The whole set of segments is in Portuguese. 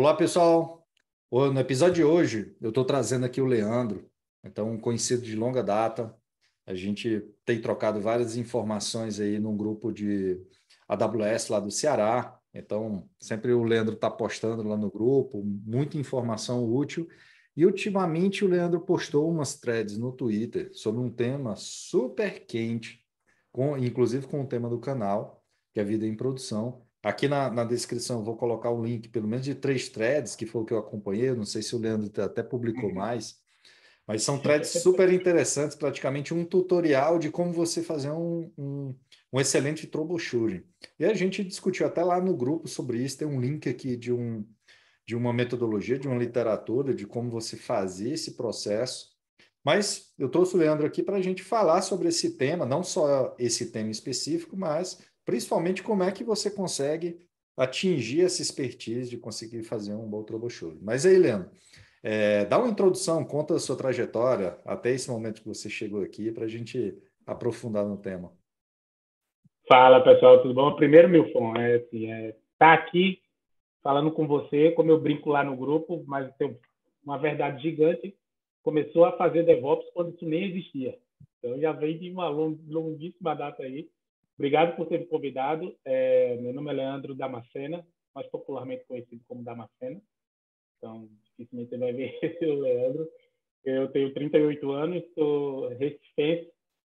Olá, pessoal. No episódio de hoje, eu estou trazendo aqui o Leandro, então, um conhecido de longa data. A gente tem trocado várias informações aí num grupo de AWS lá do Ceará. Então, sempre o Leandro está postando lá no grupo, muita informação útil. E ultimamente o Leandro postou umas threads no Twitter sobre um tema super quente, inclusive com o tema do canal, que é a vida em produção. Aqui na descrição eu vou colocar o link, pelo menos de 3 threads, que foi o que eu acompanhei. Eu não sei se o Leandro até publicou mais, mas são threads super interessantes, praticamente um tutorial de como você fazer um excelente troubleshooting. E a gente discutiu até lá no grupo sobre isso. Tem um link aqui de uma metodologia, de uma literatura, de como você fazer esse processo. Mas eu trouxe o Leandro aqui para a gente falar sobre esse tema, não só esse tema específico, mas principalmente como é que você consegue atingir essa expertise de conseguir fazer um bom troubleshooting. Mas aí, Leandro, dá uma introdução, conta a sua trajetória até esse momento que você chegou aqui para a gente aprofundar no tema. Fala, pessoal, tudo bom? Primeiro, Milton, tá aqui falando com você, como eu brinco lá no grupo, mas tem uma verdade gigante. Começou a fazer DevOps quando isso nem existia. Então, já vem de uma longuíssima data aí. Obrigado por ter me convidado. Meu nome é Leandro Damascena, mais popularmente conhecido como Damascena. Então, dificilmente você vai ver o Leandro. Eu tenho 38 anos, sou recifense,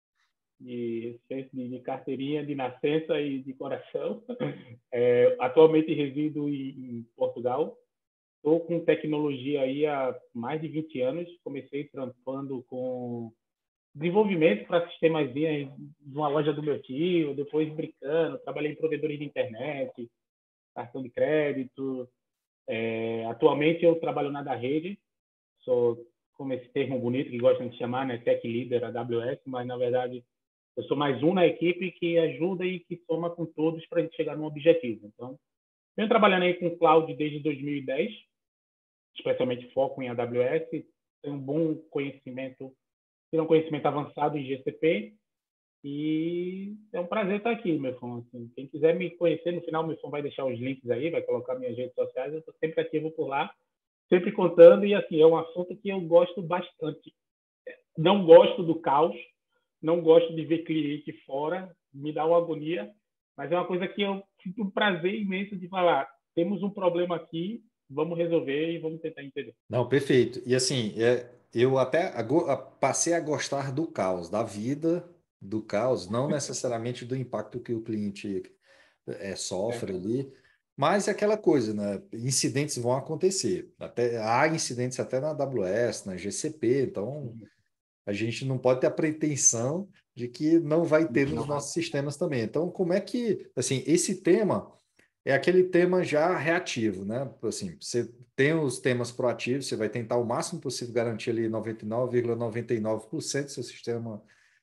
de carteirinha de nascença e de coração. Atualmente resido em Portugal. Estou com tecnologia aí há mais de 20 anos. Comecei trampando com desenvolvimento para sistemas de uma loja do meu tio, depois brincando, trabalhei em provedores de internet, cartão de crédito. Atualmente eu trabalho na da rede, sou, como esse termo bonito que gostam de chamar, né, Tech Leader AWS, mas na verdade eu sou mais um na equipe que ajuda e que soma com todos para a gente chegar num objetivo. Então, venho trabalhando aí com cloud desde 2010, especialmente foco em AWS, tenho um bom conhecimento, tenho um conhecimento avançado em GCP e é um prazer estar aqui, meu fã. Assim, quem quiser me conhecer, no final, meu fã vai deixar os links aí, vai colocar minhas redes sociais, eu estou sempre ativo por lá, sempre contando e assim, é um assunto que eu gosto bastante. Não gosto do caos, não gosto de ver cliente fora, me dá uma agonia, mas é uma coisa que eu sinto um prazer imenso de falar. Temos um problema aqui, vamos resolver e vamos tentar entender. Não, perfeito. E assim, eu até passei a gostar do caos, da vida do caos, não necessariamente do impacto que o cliente É. sofre ali, mas é aquela coisa, né? Incidentes vão acontecer. Há incidentes até na AWS, na GCP, então a gente não pode ter a pretensão de que não vai ter nos Não vai. nossos sistemas também. Então, como é que, assim, esse tema é aquele tema já reativo, né? Assim, você tem os temas proativos, você vai tentar o máximo possível garantir ali 99,99% do seu sistema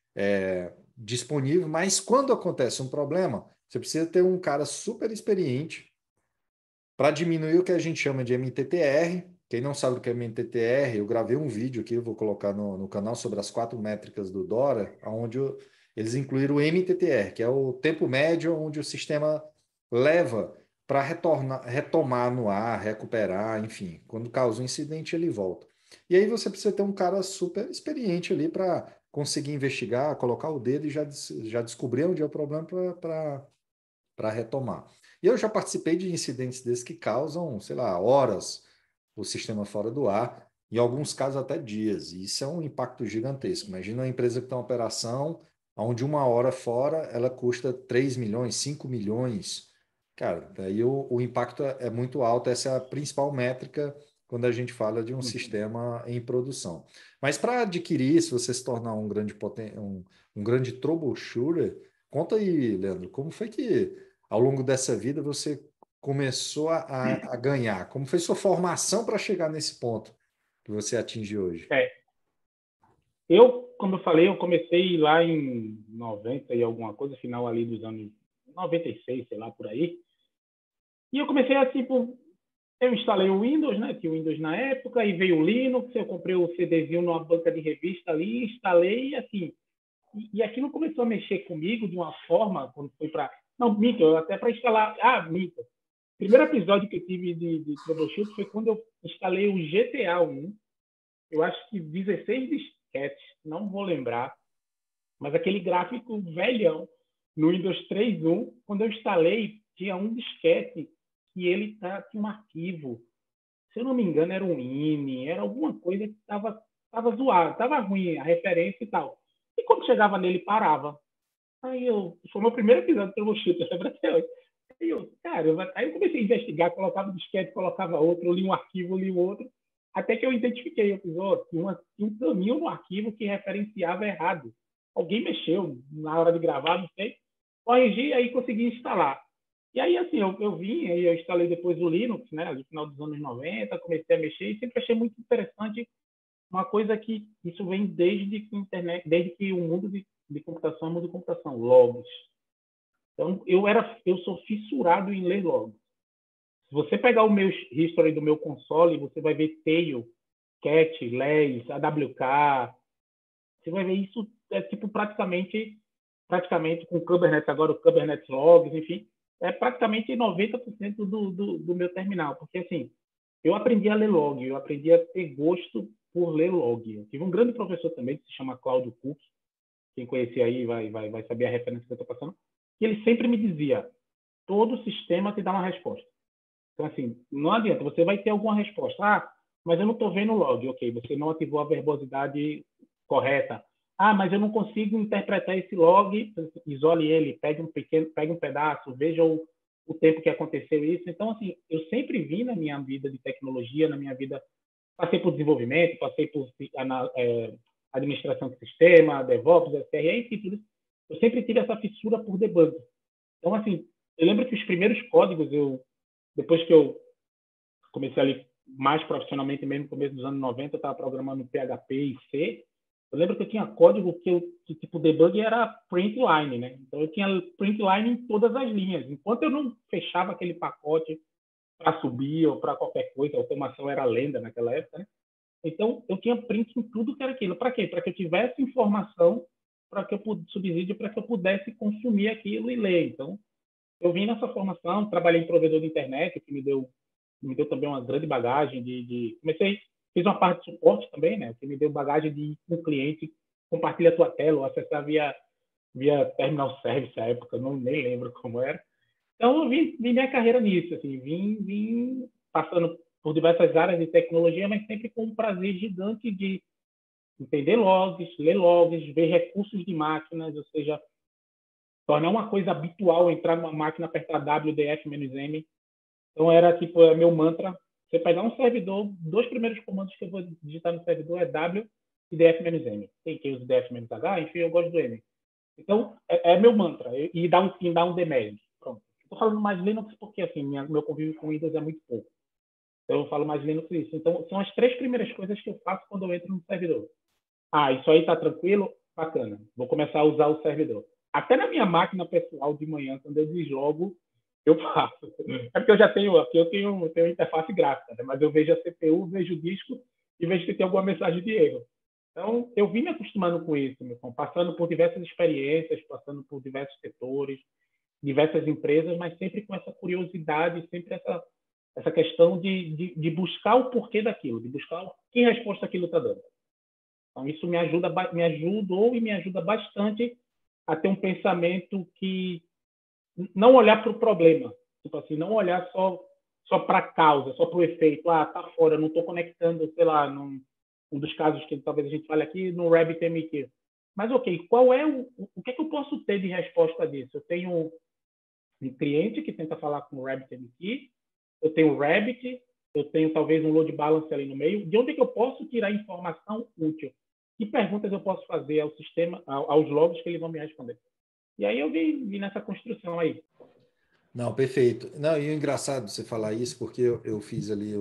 disponível, mas quando acontece um problema, você precisa ter um cara super experiente para diminuir o que a gente chama de MTTR. Quem não sabe o que é MTTR, eu gravei um vídeo aqui, eu vou colocar no canal sobre as 4 métricas do Dora, onde eles incluíram o MTTR, que é o tempo médio onde o sistema leva para retomar no ar, recuperar, enfim. Quando causa um incidente, ele volta. E aí você precisa ter um cara super experiente ali para conseguir investigar, colocar o dedo e já descobrir onde é o problema para retomar. E eu já participei de incidentes desses que causam, sei lá, horas o sistema fora do ar, em alguns casos até dias. E isso é um impacto gigantesco. Imagina uma empresa que tem uma operação onde uma hora fora ela custa 3 milhões, 5 milhões. Cara, daí o impacto é muito alto. Essa é a principal métrica quando a gente fala de um sistema em produção. Mas para adquirir isso, você se tornar um grande troubleshooter, conta aí, Leandro, como foi que ao longo dessa vida você começou a ganhar? Como foi sua formação para chegar nesse ponto que você atinge hoje? É, eu, como eu falei, eu comecei lá em 90 e alguma coisa, final ali dos anos 96, sei lá, por aí. E eu comecei a, tipo, eu instalei o Windows, né? Tinha o Windows na época, e veio o Linux, eu comprei o CDzinho numa banca de revista ali, instalei, e assim, e aquilo começou a mexer comigo de uma forma, quando foi para... Não, minto, até para instalar... Ah, minto. primeiro episódio que eu tive de troubleshoot foi quando eu instalei o GTA 1. Eu acho que 16 disquetes, não vou lembrar, mas aquele gráfico velhão no Windows 3.1, quando eu instalei, tinha um disquete que ele tinha um arquivo. Se eu não me engano, era um INI, era alguma coisa que estava zoado, estava ruim a referência e tal. E quando chegava nele, parava. Foi o meu primeiro episódio do Troubleshoot, eu lembro até hoje. Aí eu comecei a investigar, colocava um disquete, colocava outro, li um arquivo, li outro, até que eu identifiquei, eu fiz, tinha um caminho no arquivo que referenciava errado. Alguém mexeu na hora de gravar, não sei, corrigi, aí consegui instalar. E aí, assim, eu vim, aí eu instalei depois o Linux, né, ali no final dos anos 90, comecei a mexer e sempre achei muito interessante uma coisa que isso vem desde que internet, desde que o mundo de computação é mundo de computação, logs. Então, eu sou fissurado em ler logs. Se você pegar o meu history do meu console, você vai ver tail, cat, les, AWK, você vai ver isso tipo praticamente com o Kubernetes agora, o Kubernetes Logs, enfim, é praticamente 90% do meu terminal, porque assim, eu aprendi a ler log, eu aprendi a ter gosto por ler log. Eu tive um grande professor também, que se chama Cláudio Cook, quem conhecer aí vai saber a referência que eu estou passando, que ele sempre me dizia, todo sistema te dá uma resposta. Então, assim, não adianta, você vai ter alguma resposta. Mas eu não estou vendo o log. Ok, você não ativou a verbosidade correta. Mas eu não consigo interpretar esse log. Isole ele, pegue um pedaço, veja o tempo que aconteceu isso. Então, assim, eu sempre vi na minha vida de tecnologia, na minha vida, passei por desenvolvimento, passei por administração de sistema, DevOps, SRE, enfim, tudo isso. Eu sempre tive essa fissura por debug. Então, assim, eu lembro que os primeiros códigos, depois que eu comecei ali mais profissionalmente mesmo, no começo dos anos 90, eu estava programando PHP e C. Eu lembro que eu tinha código que tipo, debug era print line, né? Então, eu tinha print line em todas as linhas. Enquanto eu não fechava aquele pacote para subir ou para qualquer coisa, a automação era lenda naquela época, né? Então, eu tinha print em tudo que era aquilo. Para quê? Para que eu tivesse informação, para que eu subsídio, para que eu pudesse consumir aquilo e ler. Então, eu vim nessa formação, trabalhei em provedor de internet, o que me deu também uma grande bagagem fiz uma parte de suporte também, né? O que me deu bagagem de um cliente compartilha a tua tela ou acessar via terminal service à época, nem lembro como era. Então, eu vim minha carreira nisso, assim, vim passando por diversas áreas de tecnologia, mas sempre com um prazer gigante de entender logs, ler logs, ver recursos de máquinas, ou seja, tornar uma coisa habitual entrar numa máquina, apertar WDF-M. Então, era tipo, meu mantra. Você pegar um servidor, dois primeiros comandos que eu vou digitar no servidor é W e DF-M. Tem quem usa DF-H, enfim, eu gosto do M. Então, é meu mantra. E dá um demerge. Pronto. Estou falando mais Linux porque, assim, meu convívio com Windows é muito pouco. Então, eu falo mais Linux isso. Então, são as três primeiras coisas que eu faço quando eu entro no servidor. Isso aí está tranquilo? Bacana. Vou começar a usar o servidor. Até na minha máquina pessoal de manhã, quando eu deslogo, eu faço. É porque eu já tenho, aqui eu tenho interface gráfica, né? Mas eu vejo a CPU, vejo o disco e vejo se tem alguma mensagem de erro. Então, eu vim me acostumando com isso, meu irmão, passando por diversas experiências, passando por diversos setores, diversas empresas, mas sempre com essa curiosidade, sempre essa questão de buscar o porquê daquilo, de buscar que resposta aquilo está dando. Então, isso me ajudou e me ajuda bastante a ter um pensamento que não olhar para o problema, tipo assim, não olhar só para a causa, só para o efeito. Tá fora, não estou conectando, sei lá, um dos casos que talvez a gente fale aqui, no RabbitMQ. Mas, ok, qual é o que é que eu posso ter de resposta disso? Eu tenho um cliente que tenta falar com o RabbitMQ, eu tenho o Rabbit, eu tenho talvez um load balance ali no meio. De onde é que eu posso tirar informação útil? Que perguntas eu posso fazer ao sistema, aos logs que eles vão me responder? E aí eu vi nessa construção aí. Não, perfeito. Não, e é engraçado você falar isso, porque eu fiz ali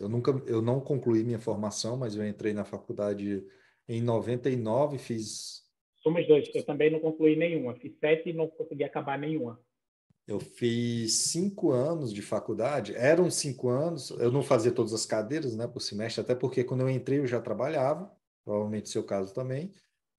eu não concluí minha formação, mas eu entrei na faculdade em 99, fiz. Somos dois, eu também não concluí nenhuma. Fiz 7 e não consegui acabar nenhuma. Eu fiz 5 anos de faculdade, eram 5 anos, eu não fazia todas as cadeiras, né, por semestre, até porque quando eu entrei eu já trabalhava, provavelmente seu caso também,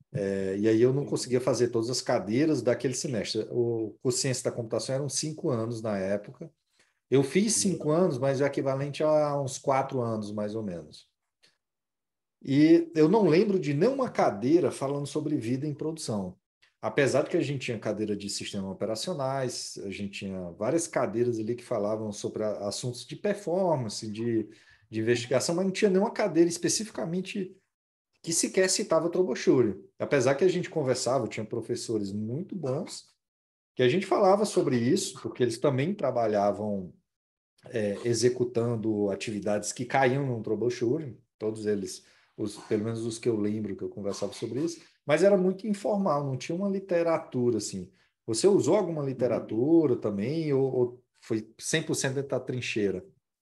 e aí eu não conseguia fazer todas as cadeiras daquele semestre. O Ciência da Computação eram 5 anos na época, Eu fiz 5 anos, mas é equivalente a uns 4 anos, mais ou menos. E eu não lembro de nenhuma cadeira falando sobre vida em produção. Apesar de que a gente tinha cadeira de sistemas operacionais, a gente tinha várias cadeiras ali que falavam sobre assuntos de performance, de investigação, mas não tinha nenhuma cadeira especificamente que sequer citava troubleshooting. Apesar que a gente conversava, tinha professores muito bons, que a gente falava sobre isso, porque eles também trabalhavam executando atividades que caíam no troubleshooting, todos eles, pelo menos os que eu lembro que eu conversava sobre isso, mas era muito informal, não tinha uma literatura assim. Você usou alguma literatura também ou foi 100% dentro da trincheira?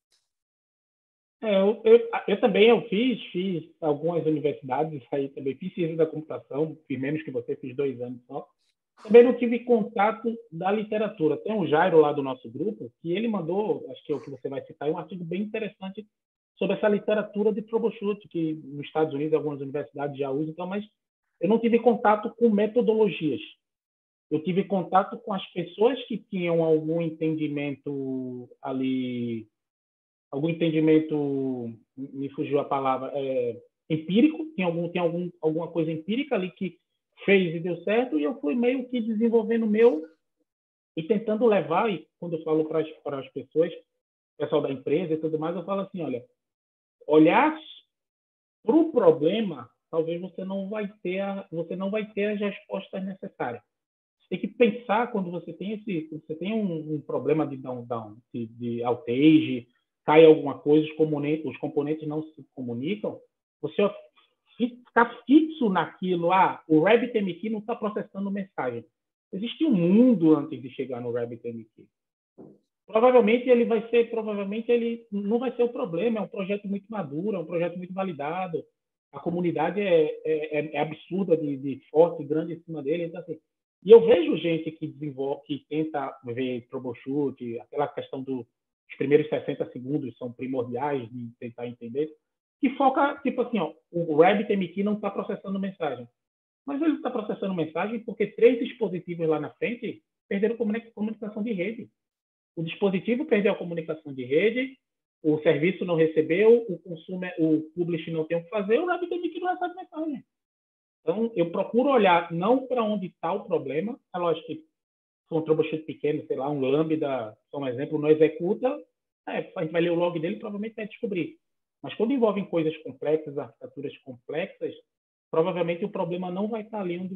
Eu também fiz algumas universidades, aí também fiz ciência da computação, fiz menos que você, fiz 2 anos só. Também não tive contato da literatura. Tem um Jairo lá do nosso grupo, que ele mandou, acho que é o que você vai citar, um artigo bem interessante sobre essa literatura de troubleshoot, que nos Estados Unidos algumas universidades já usam, então, mas eu não tive contato com metodologias. Eu tive contato com as pessoas que tinham algum entendimento ali, algum entendimento, me fugiu a palavra, empírico, alguma coisa empírica ali que fez e deu certo, e eu fui meio que desenvolvendo o meu e tentando levar, e quando eu falo para as pessoas, pessoal da empresa e tudo mais, eu falo assim, olha, olhar para o problema, talvez você não vai ter as respostas necessárias. Você tem que pensar quando você tem um problema de de outage, cai alguma coisa, os componentes não se comunicam, você ficar fixo naquilo, o RabbitMQ não está processando mensagem. Existe um mundo antes de chegar no RabbitMQ. Provavelmente ele não vai ser o problema, é um projeto muito maduro, é um projeto muito validado, a comunidade é absurda de forte, grande em cima dele, então assim, e eu vejo gente que desenvolve, que tenta ver troubleshoot, aquela questão dos primeiros 60 segundos são primordiais de tentar entender, que foca, tipo assim, o RabbitMQ não está processando mensagem. Mas ele está processando mensagem porque 3 dispositivos lá na frente perderam comunicação de rede. O dispositivo perdeu a comunicação de rede, o serviço não recebeu, o publish não tem o que fazer, o RabbitMQ não recebe mensagem. Então, eu procuro olhar não para onde está o problema, é lógico que se for um troubleshoot pequeno, sei lá, um Lambda, só um exemplo, não executa, a gente vai ler o log dele e provavelmente vai descobrir. Mas quando envolvem coisas complexas, arquiteturas complexas, provavelmente o problema não vai estar ali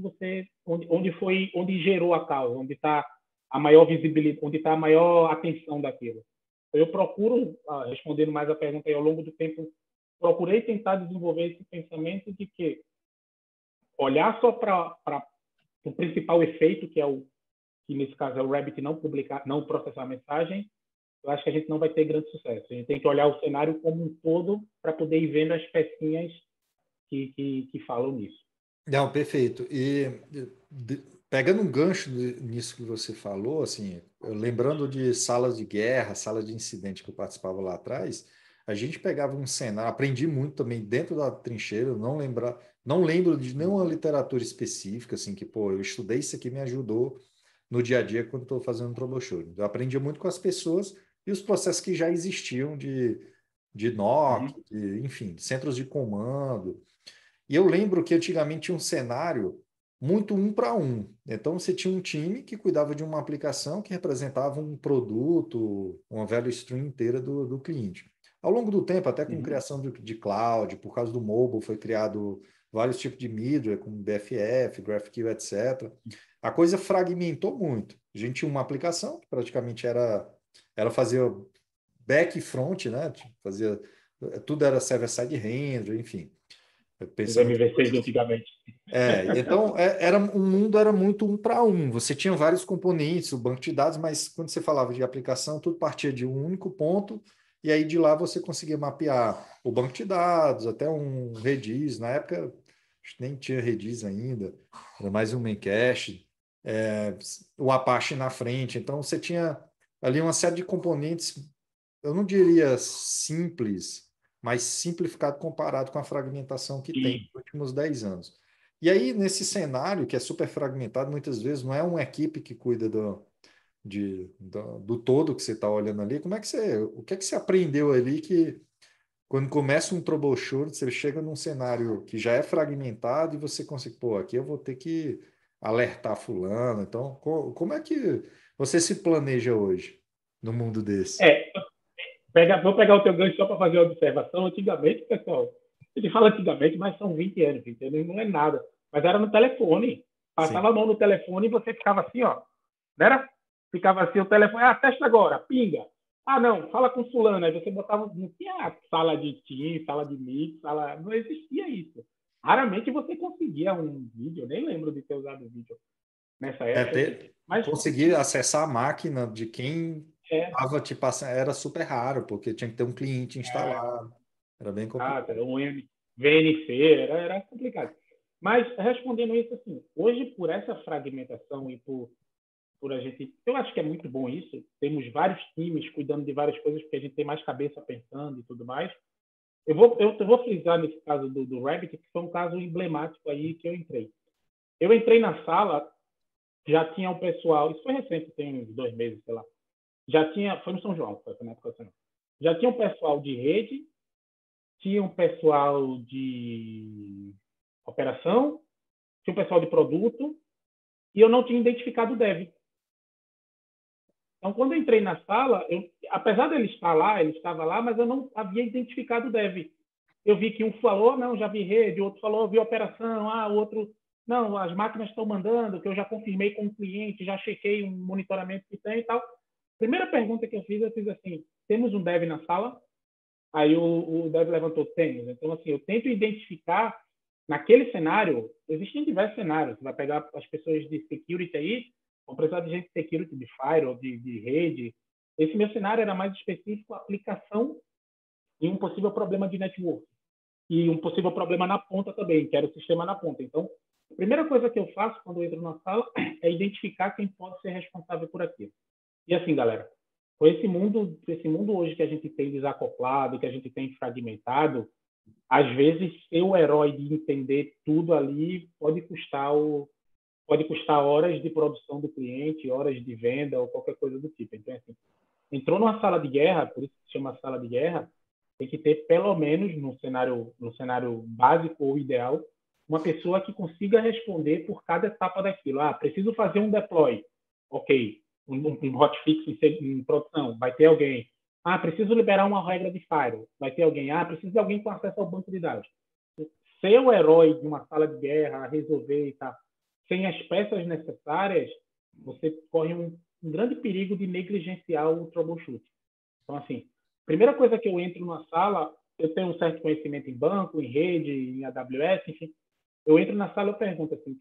onde gerou a causa, onde está a maior visibilidade, onde está a maior atenção daquilo. Eu procuro, respondendo mais a pergunta aí, ao longo do tempo, procurei tentar desenvolver esse pensamento de que olhar só para o principal efeito, que nesse caso é o Rabbit não processar a mensagem, eu acho que a gente não vai ter grande sucesso. A gente tem que olhar o cenário como um todo para poder ir vendo as pecinhas que falam nisso. Não, perfeito. Pegando um gancho nisso que você falou, assim, lembrando de salas de guerra, salas de incidente que eu participava lá atrás, a gente pegava um cenário, aprendi muito também dentro da trincheira, não lembro de nenhuma literatura específica, assim, que, pô, eu estudei isso aqui, me ajudou no dia a dia quando estou fazendo troubleshooting. Eu aprendi muito com as pessoas e os processos que já existiam de NOC, enfim, centros de comando. E eu lembro que antigamente tinha um cenário muito um para um. Então você tinha um time que cuidava de uma aplicação que representava um produto, uma value stream inteira do cliente. Ao longo do tempo, até com criação de cloud, por causa do mobile, foi criado vários tipos de middleware, como BFF, GraphQL, etc. A coisa fragmentou muito. A gente tinha uma aplicação que praticamente era fazer back e front, né? Fazia, tudo era server-side render, enfim. Os Pensando em MVCs de coisas. antigamente. Então o mundo era muito um para um. Você tinha vários componentes, o banco de dados, mas quando você falava de aplicação, tudo partia de um único ponto, e aí de lá você conseguia mapear o banco de dados, até um Redis. Na época, acho que nem tinha Redis ainda, era mais um Memcache, o Apache na frente. Então você tinha ali uma série de componentes, eu não diria simples, mas simplificado comparado com a fragmentação que tem nos últimos 10 anos. E aí, nesse cenário que é super fragmentado, muitas vezes não é uma equipe que cuida do todo que você está olhando ali. O que é que você aprendeu ali que quando começa um troubleshoot, você chega num cenário que já é fragmentado e você consegue, pô, aqui eu vou ter que alertar fulano. Então, como é que você se planeja hoje no mundo desse? É, vou pegar o teu gancho só para fazer uma observação. Antigamente, pessoal, ele fala antigamente, mas são 20 anos, entendeu? Não é nada. Mas era no telefone. Passava Sim. a mão no telefone e você ficava assim, ó. Não era? Ficava assim, o telefone, testa agora, pinga. Ah, não, fala com fulano. Aí você botava, não tinha sala de Teams, sala de Meet, não existia isso. Raramente você conseguia um vídeo, eu nem lembro de ter usado vídeo nessa época, assim. Mas Conseguir acessar a máquina de quem é, estava te passando era super raro, porque tinha que ter um cliente instalado. Era bem complicado. era um VNC, era complicado. Mas respondendo isso assim, hoje por essa fragmentação e por a gente, eu acho que é muito bom isso. Temos vários times cuidando de várias coisas porque a gente tem mais cabeça pensando e tudo mais. Eu vou frisar nesse caso do Rabbit, que foi um caso emblemático aí que eu entrei. Eu entrei na sala, já tinha o pessoal, isso foi recente, tem uns 2 meses, sei lá. Já tinha, foi no São João, foi na época assim. Já tinha um pessoal de rede, tinha um pessoal de operação, tinha um pessoal de produto, e eu não tinha identificado o dev. Então, quando eu entrei na sala, apesar dele estar lá, ele estava lá, mas eu não havia identificado o dev. Eu vi que um falou, não, já vi rede, o outro falou, vi operação, o outro, não, as máquinas estão mandando, que eu já confirmei com o cliente, já chequei um monitoramento que tem e tal. Primeira pergunta que eu fiz assim, temos um dev na sala? Aí o dev levantou, temos. Então, assim, eu tento identificar, naquele cenário, existem diversos cenários, você vai pegar as pessoas de security aí, vão precisar de gente de security, de firewall, de rede. Esse meu cenário era mais específico, aplicação e um possível problema de network. E um possível problema na ponta também, que era o sistema na ponta. Então, a primeira coisa que eu faço quando eu entro na sala é identificar quem pode ser responsável por aquilo. E assim, galera, com esse mundo hoje que a gente tem desacoplado, que a gente tem fragmentado, às vezes ser o herói de entender tudo ali pode custar horas de produção do cliente, horas de venda ou qualquer coisa do tipo. Então, assim, entrou numa sala de guerra, por isso que se chama sala de guerra, tem que ter pelo menos no cenário básico ou ideal, uma pessoa que consiga responder por cada etapa daquilo. Preciso fazer um deploy. Ok. Um hotfix em produção. Vai ter alguém. Preciso liberar uma regra de firewall. Vai ter alguém. Preciso de alguém com acesso ao banco de dados. Ser o herói de uma sala de guerra, resolver e tal, sem as peças necessárias, você corre um grande perigo de negligenciar o troubleshoot. Então, assim, primeira coisa que eu entro na sala, eu tenho um certo conhecimento em banco, em rede, em AWS, enfim. Eu entro na sala e pergunto assim,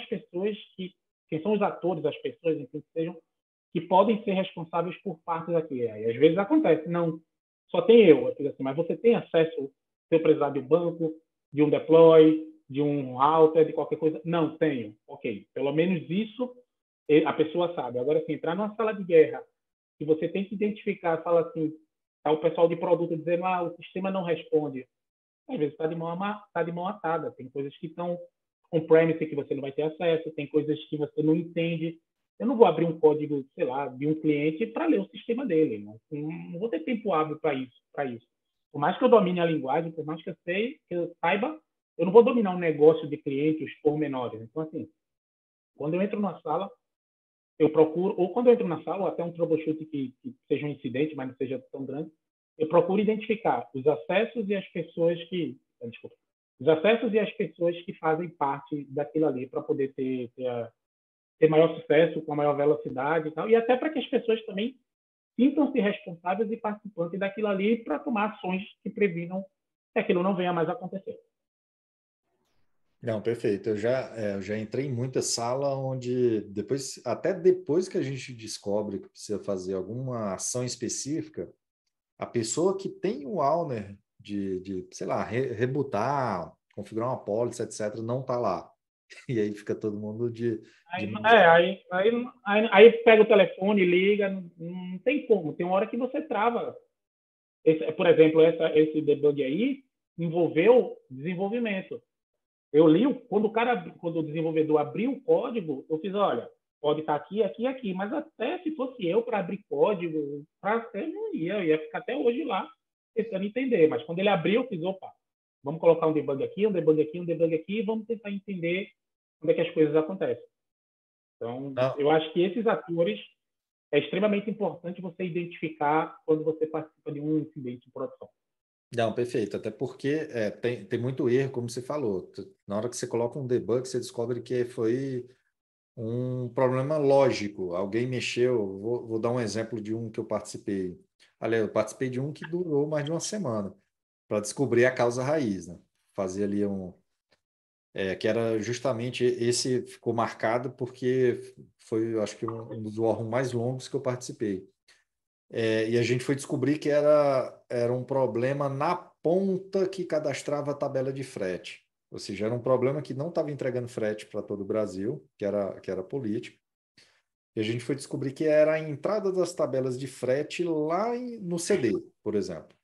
quem são os atores, as pessoas, enfim, que sejam, que podem ser responsáveis por partes aqui. Aí, às vezes acontece, não, só tem eu digo assim, mas você tem acesso, se eu precisar de um banco, de um deploy, de um router, de qualquer coisa? Não, tenho. Ok, pelo menos isso a pessoa sabe. Agora, se entrar numa sala de guerra que você tem que identificar, fala assim, tá o pessoal de produto dizendo, o sistema não responde. Às vezes está de mão atada. Tem coisas que estão on-premise que você não vai ter acesso, tem coisas que você não entende. Eu não vou abrir um código, sei lá, de um cliente para ler o sistema dele. Não vou ter tempo hábil para isso. Por mais que eu domine a linguagem, por mais que eu saiba, eu não vou dominar um negócio de cliente, os pormenores. Então, assim, quando eu entro na sala, eu procuro, ou quando eu entro na sala, ou até um troubleshoot que seja um incidente, mas não seja tão grande, eu procuro identificar os acessos e as pessoas que, desculpa, os acessos e as pessoas que fazem parte daquilo ali para poder ter maior sucesso, com a maior velocidade e tal, e até para que as pessoas também sintam-se responsáveis e participantes daquilo ali para tomar ações que previnam que aquilo não venha mais a acontecer. Não, perfeito. Eu já entrei em muita sala onde até depois que a gente descobre que precisa fazer alguma ação específica, a pessoa que tem o Owner sei lá, rebootar, configurar uma policy, etc., não está lá. E aí fica todo mundo de Aí, mãos atadas. aí pega o telefone, liga, não tem como. Tem uma hora que você trava. Por exemplo, esse debug aí envolveu desenvolvimento. Eu li, quando o desenvolvedor abriu o código, eu fiz, olha, pode estar aqui, aqui e aqui. Mas até se fosse eu para abrir código, eu não ia. Eu ia ficar até hoje lá tentando entender. Mas quando ele abriu, eu fiz, opa, vamos colocar um debug aqui, um debug aqui, um debug aqui, e vamos tentar entender como é que as coisas acontecem. Então, Não, eu acho que esses atores é extremamente importante você identificar quando você participa de um incidente de produção. não, perfeito. Até porque tem muito erro, como você falou. Na hora que você coloca um debug, você descobre que foi um problema lógico. Alguém mexeu. Vou dar um exemplo de um que eu participei. Aliás, eu participei de um que durou mais de uma semana para descobrir a causa raiz, né? Fazia ali que era justamente esse ficou marcado porque foi, eu acho que um dos órgãos mais longos que eu participei. E a gente foi descobrir que era um problema na ponta que cadastrava a tabela de frete. Ou seja, era um problema que não estava entregando frete para todo o Brasil, que era político. E a gente foi descobrir que era a entrada das tabelas de frete lá no CD, por exemplo.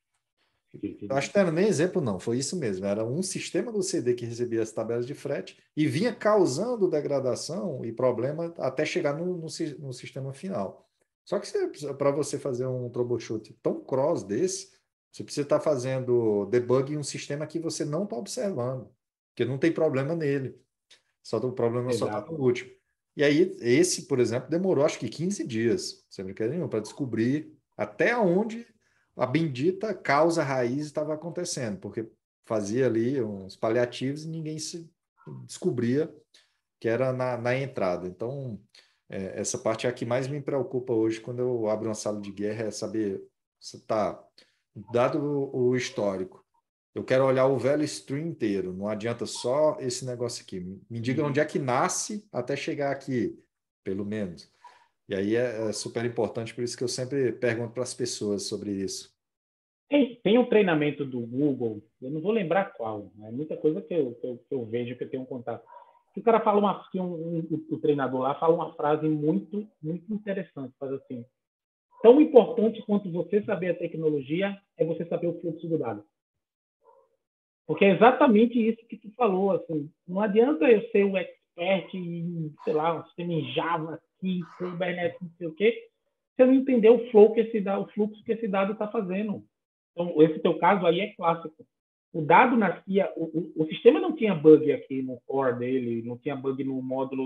Eu acho que não era nem exemplo, não, foi isso mesmo. Era um sistema do CD que recebia as tabelas de frete e vinha causando degradação e problema até chegar no sistema final. Só que para você fazer um troubleshoot tão cross desse, você precisa estar fazendo debug em um sistema que você não está observando, porque não tem problema nele. O problema só está Exato. no último. E aí, esse, por exemplo, demorou acho que 15 dias, sem brincadeira nenhuma, para descobrir até onde a bendita causa raiz estava acontecendo, porque fazia ali uns paliativos e ninguém se descobria que era na entrada. Então, essa parte é a que mais me preocupa hoje quando eu abro uma sala de guerra, é saber se está dado o histórico. Eu quero olhar o velho stream inteiro, não adianta só esse negócio aqui. Me diga onde é que nasce até chegar aqui, pelo menos. E aí é super importante, por isso que eu sempre pergunto para as pessoas sobre isso. Tem um treinamento do Google, eu não vou lembrar qual, é muita coisa que eu vejo, que eu tenho contato. Que o cara fala o treinador lá fala uma frase muito, muito interessante, faz assim: tão importante quanto você saber a tecnologia é você saber o fluxo do dado. Porque é exatamente isso que tu falou, assim, não adianta eu ser um expert em, sei lá, um sistema em Java, aqui, Kubernetes, não sei o quê, se eu não entender o fluxo que esse dado está fazendo. Então, esse teu caso aí é clássico. O dado nascia, o sistema não tinha bug aqui no core dele, não tinha bug no módulo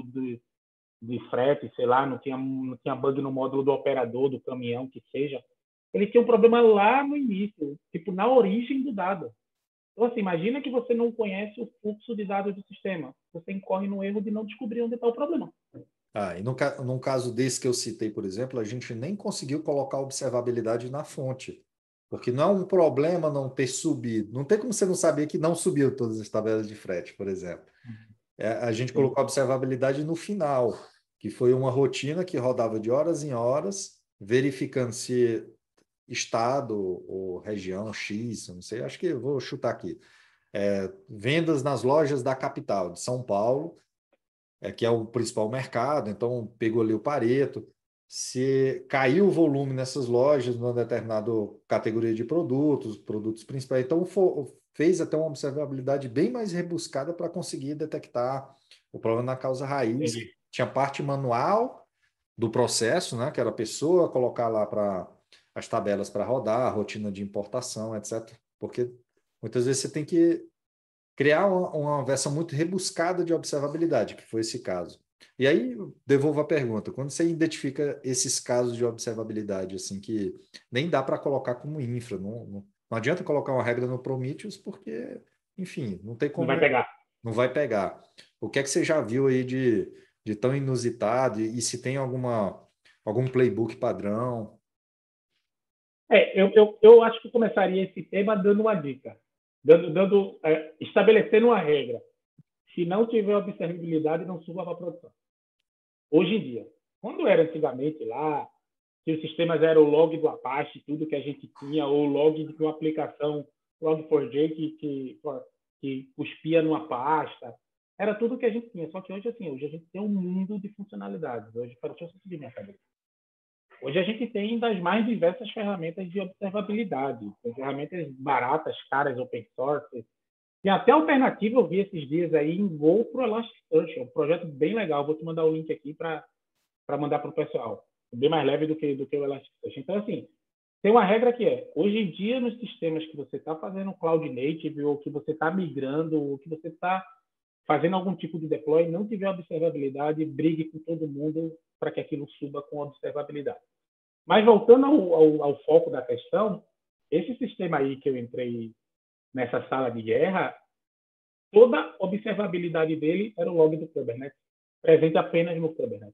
de frete, sei lá, não tinha bug no módulo do operador, do caminhão, que seja. Ele tinha um problema lá no início, tipo, na origem do dado. Então, assim, imagina que você não conhece o fluxo de dados do sistema. Você incorre no erro de não descobrir onde está o problema. E num caso desse que eu citei, por exemplo, a gente nem conseguiu colocar observabilidade na fonte, porque não é um problema não ter subido. Não tem como você não saber que não subiu todas as tabelas de frete, por exemplo. A gente Sim. colocou observabilidade no final, que foi uma rotina que rodava de horas em horas, verificando se estado ou região X, não sei, acho que eu vou chutar aqui. Vendas nas lojas da capital de São Paulo, que é o principal mercado, então pegou ali o Pareto. Se caiu o volume nessas lojas numa determinada categoria de produtos principais, então fez até uma observabilidade bem mais rebuscada para conseguir detectar o problema na causa raiz. Entendi. Tinha parte manual do processo, né, que era a pessoa colocar lá para as tabelas para rodar, a rotina de importação, etc. Porque muitas vezes você tem que criar uma versão muito rebuscada de observabilidade, que foi esse caso. E aí, devolvo a pergunta, quando você identifica esses casos de observabilidade, assim, que nem dá para colocar como infra, não adianta colocar uma regra no Prometheus, porque, enfim, não tem Não vai como, pegar. não vai pegar. O que é que você já viu aí de tão inusitado e se tem algum playbook padrão? Eu acho que eu começaria esse tema dando uma dica, estabelecendo uma regra. Se não tiver observabilidade, não suba para a produção. Hoje em dia. Quando era antigamente lá, que os sistemas eram o log do Apache, tudo que a gente tinha, ou o log de uma aplicação, Log4j, que cuspia numa pasta, era tudo que a gente tinha. Só que hoje, assim, hoje a gente tem um mundo de funcionalidades. Hoje, deixa eu subir minha cabeça. Hoje a gente tem das mais diversas ferramentas de observabilidade. Tem ferramentas baratas, caras, open source. Tem até alternativa, eu vi esses dias aí, em Go para o Elasticsearch. É um projeto bem legal. Vou te mandar o link aqui para para mandar para o pessoal. É bem mais leve do que o Elasticsearch. Então, assim, tem uma regra que é, hoje em dia, nos sistemas que você está fazendo Cloud Native, ou que você está migrando, ou que você está fazendo algum tipo de deploy, não tiver observabilidade, brigue com todo mundo para que aquilo suba com observabilidade. Mas voltando ao foco da questão, esse sistema aí que eu entrei nessa sala de guerra, toda a observabilidade dele era o log do Kubernetes, presente apenas no Kubernetes.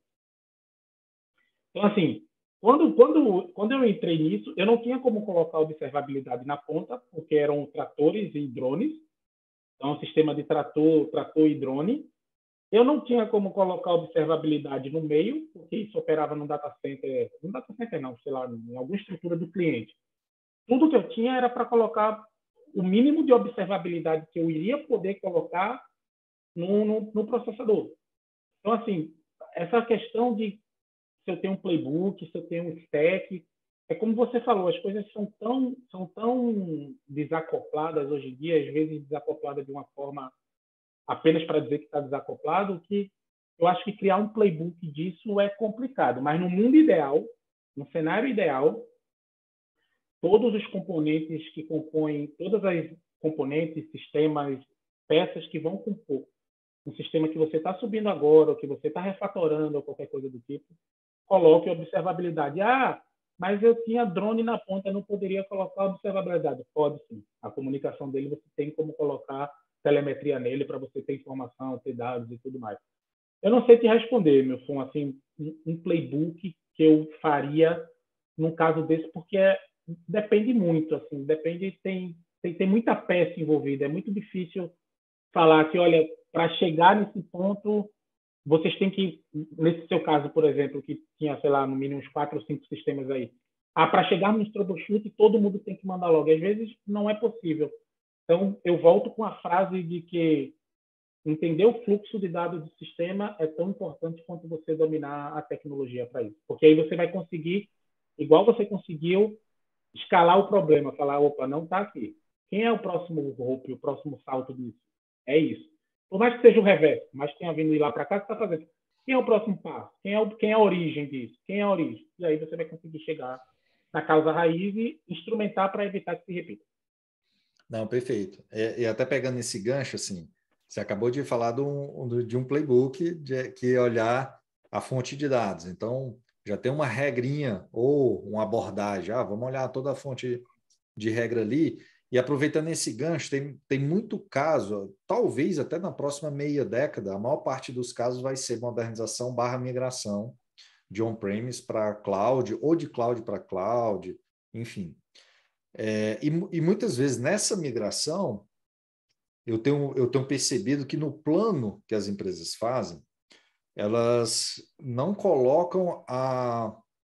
Então, assim, quando eu entrei nisso, eu não tinha como colocar observabilidade na ponta, porque eram tratores e drones. Então, um sistema de trator e drone. Eu não tinha como colocar observabilidade no meio, porque isso operava no data center não, sei lá, em alguma estrutura do cliente. Tudo que eu tinha era para colocar o mínimo de observabilidade que eu iria poder colocar no processador. Então, assim, essa questão de se eu tenho um playbook, se eu tenho um stack, é como você falou, as coisas são tão desacopladas hoje em dia, às vezes desacopladas de uma forma apenas para dizer que está desacoplado, que eu acho que criar um playbook disso é complicado. Mas no mundo ideal, no cenário ideal, todos os componentes que compõem, todas as componentes, sistemas, peças que vão compor um sistema que você está subindo agora, ou que você está refatorando, ou qualquer coisa do tipo, coloque observabilidade. Ah, mas eu tinha drone na ponta, não poderia colocar observabilidade. Pode sim. A comunicação dele, você tem como colocar telemetria nele para você ter informação, ter dados e tudo mais. Eu não sei te responder, meu Fon, assim, um playbook que eu faria num caso desse, porque depende muito, assim, depende, tem muita peça envolvida, é muito difícil falar que, olha, para chegar nesse ponto, vocês têm que, nesse seu caso, por exemplo, que tinha, sei lá, no mínimo uns 4 ou 5 sistemas aí, para chegar no troubleshoot, todo mundo tem que mandar log. Às vezes não é possível. Então, eu volto com a frase de que entender o fluxo de dados do sistema é tão importante quanto você dominar a tecnologia para isso. Porque aí você vai conseguir, igual você conseguiu, escalar o problema, falar, opa, não está aqui. Quem é o próximo golpe, o próximo salto disso? É isso. Por mais que seja o reverso, mas tenha vindo ir lá para cá, você está fazendo. Quem é o próximo passo? Quem é a origem disso? Quem é a origem? E aí você vai conseguir chegar na causa raiz e instrumentar para evitar que se repita. Não, perfeito. E até pegando esse gancho, assim, você acabou de falar de um playbook que é olhar a fonte de dados. Então, já tem uma regrinha ou uma abordagem. Vamos olhar toda a fonte de regra ali. E aproveitando esse gancho, tem muito caso, talvez até na próxima meia década, a maior parte dos casos vai ser modernização barra migração de on-premise para cloud ou de cloud para cloud, enfim. E muitas vezes nessa migração, eu tenho percebido que no plano que as empresas fazem, elas não colocam a.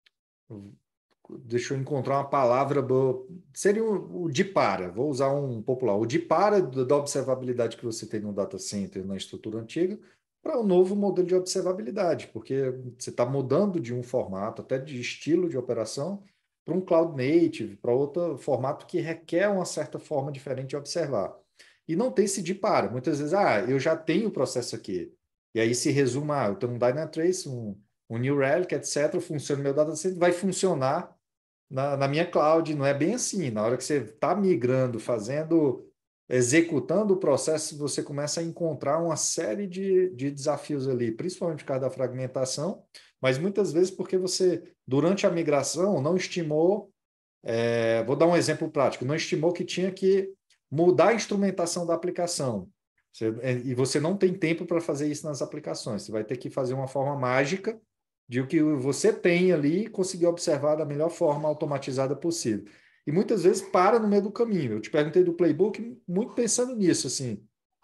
Deixa eu encontrar uma palavra boa. Seria o de para, vou usar um popular. O de para da observabilidade que você tem no data center, na estrutura antiga, para um novo modelo de observabilidade, porque você está mudando de um formato, até de estilo de operação, para um cloud native, para outro formato que requer uma certa forma diferente de observar. E não tem esse de para. Muitas vezes, eu já tenho o processo aqui. E aí se resume, eu tenho um Dynatrace, um New Relic, etc., funciona no meu data center, vai funcionar na minha cloud. Não é bem assim. Na hora que você está migrando, executando o processo, você começa a encontrar uma série de desafios ali, principalmente por causa da fragmentação, mas muitas vezes porque você, durante a migração, não estimou. Vou dar um exemplo prático: não estimou que tinha que mudar a instrumentação da aplicação. E você não tem tempo para fazer isso nas aplicações. Você vai ter que fazer uma forma mágica de o que você tem ali e conseguir observar da melhor forma automatizada possível. E muitas vezes para no meio do caminho. Eu te perguntei do playbook muito pensando nisso, assim.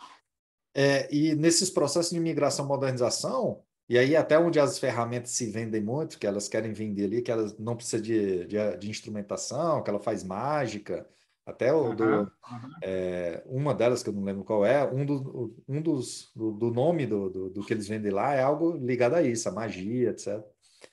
E nesses processos de migração, modernização, e aí até onde as ferramentas se vendem muito, que elas querem vender ali, que elas não precisam de instrumentação, que ela faz mágica, até uma delas, que eu não lembro qual é, do nome do que eles vendem lá é algo ligado a isso, a magia, etc.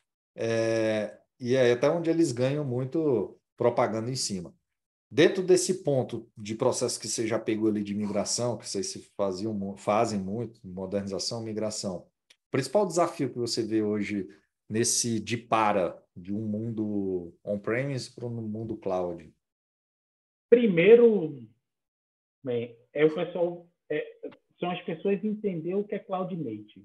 E é até onde eles ganham muito propaganda em cima. Dentro desse ponto de processo que você já pegou ali de migração, que vocês fazem muito, modernização, migração, o principal desafio que você vê hoje nesse de um mundo on-premise para um mundo cloud? Primeiro, bem, são as pessoas entender o que é cloud native.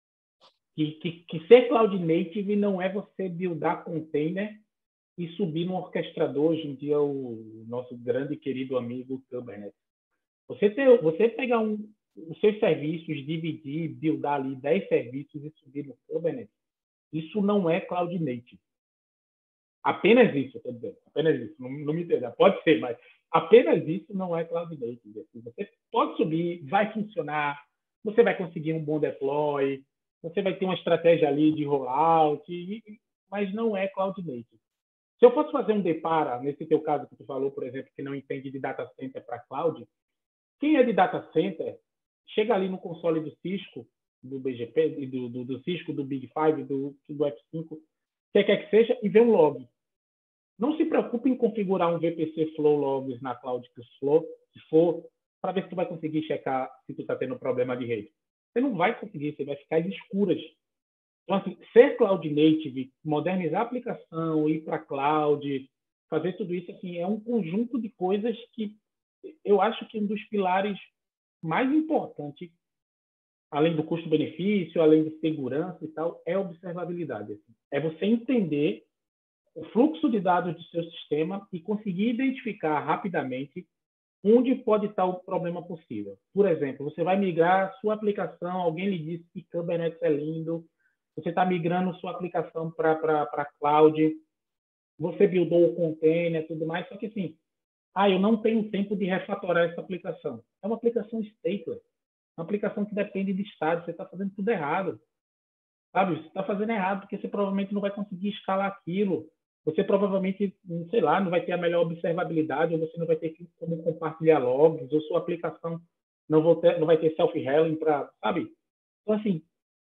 Que ser cloud native não é você buildar container e subir no orquestrador, hoje em dia o nosso grande e querido amigo Kubernetes. Você pegar os seus serviços, dividir, buildar ali 10 serviços e subir no Kubernetes, isso não é cloud native. Apenas isso, estou dizendo. Apenas isso. Não me entenda. Pode ser, mas apenas isso não é cloud native. Você pode subir, vai funcionar, você vai conseguir um bom deploy, você vai ter uma estratégia ali de rollout, mas não é cloud native. Se eu fosse fazer um depara, nesse teu caso que tu falou, por exemplo, que não entende de data center para cloud, quem é de data center, chega ali no console do Cisco, do BGP, do Cisco, do Big Five, do F5, quer que seja, e vê um log. Não se preocupe em configurar um VPC Flow Logs na Cloud se for, para ver se tu vai conseguir checar se tu está tendo problema de rede. Você não vai conseguir, você vai ficar às escuras. Então, assim, ser Cloud Native, modernizar a aplicação, ir para cloud, fazer tudo isso, assim, é um conjunto de coisas que eu acho que um dos pilares mais importantes, além do custo-benefício, além de segurança e tal, é a observabilidade. Assim. É você entender o fluxo de dados do seu sistema e conseguir identificar rapidamente onde pode estar o problema possível. Por exemplo, você vai migrar sua aplicação, alguém lhe disse que Kubernetes é lindo, você está migrando sua aplicação para cloud, você buildou o container, tudo mais, só que assim, eu não tenho tempo de refatorar essa aplicação. É uma aplicação stateless, uma aplicação que depende de estado, você está fazendo tudo errado. Sabe? Você está fazendo errado porque você provavelmente não vai conseguir escalar aquilo. Você provavelmente, sei lá, não vai ter a melhor observabilidade, ou você não vai ter como compartilhar logs, ou sua aplicação não vai ter self-healing para, sabe? Então, assim,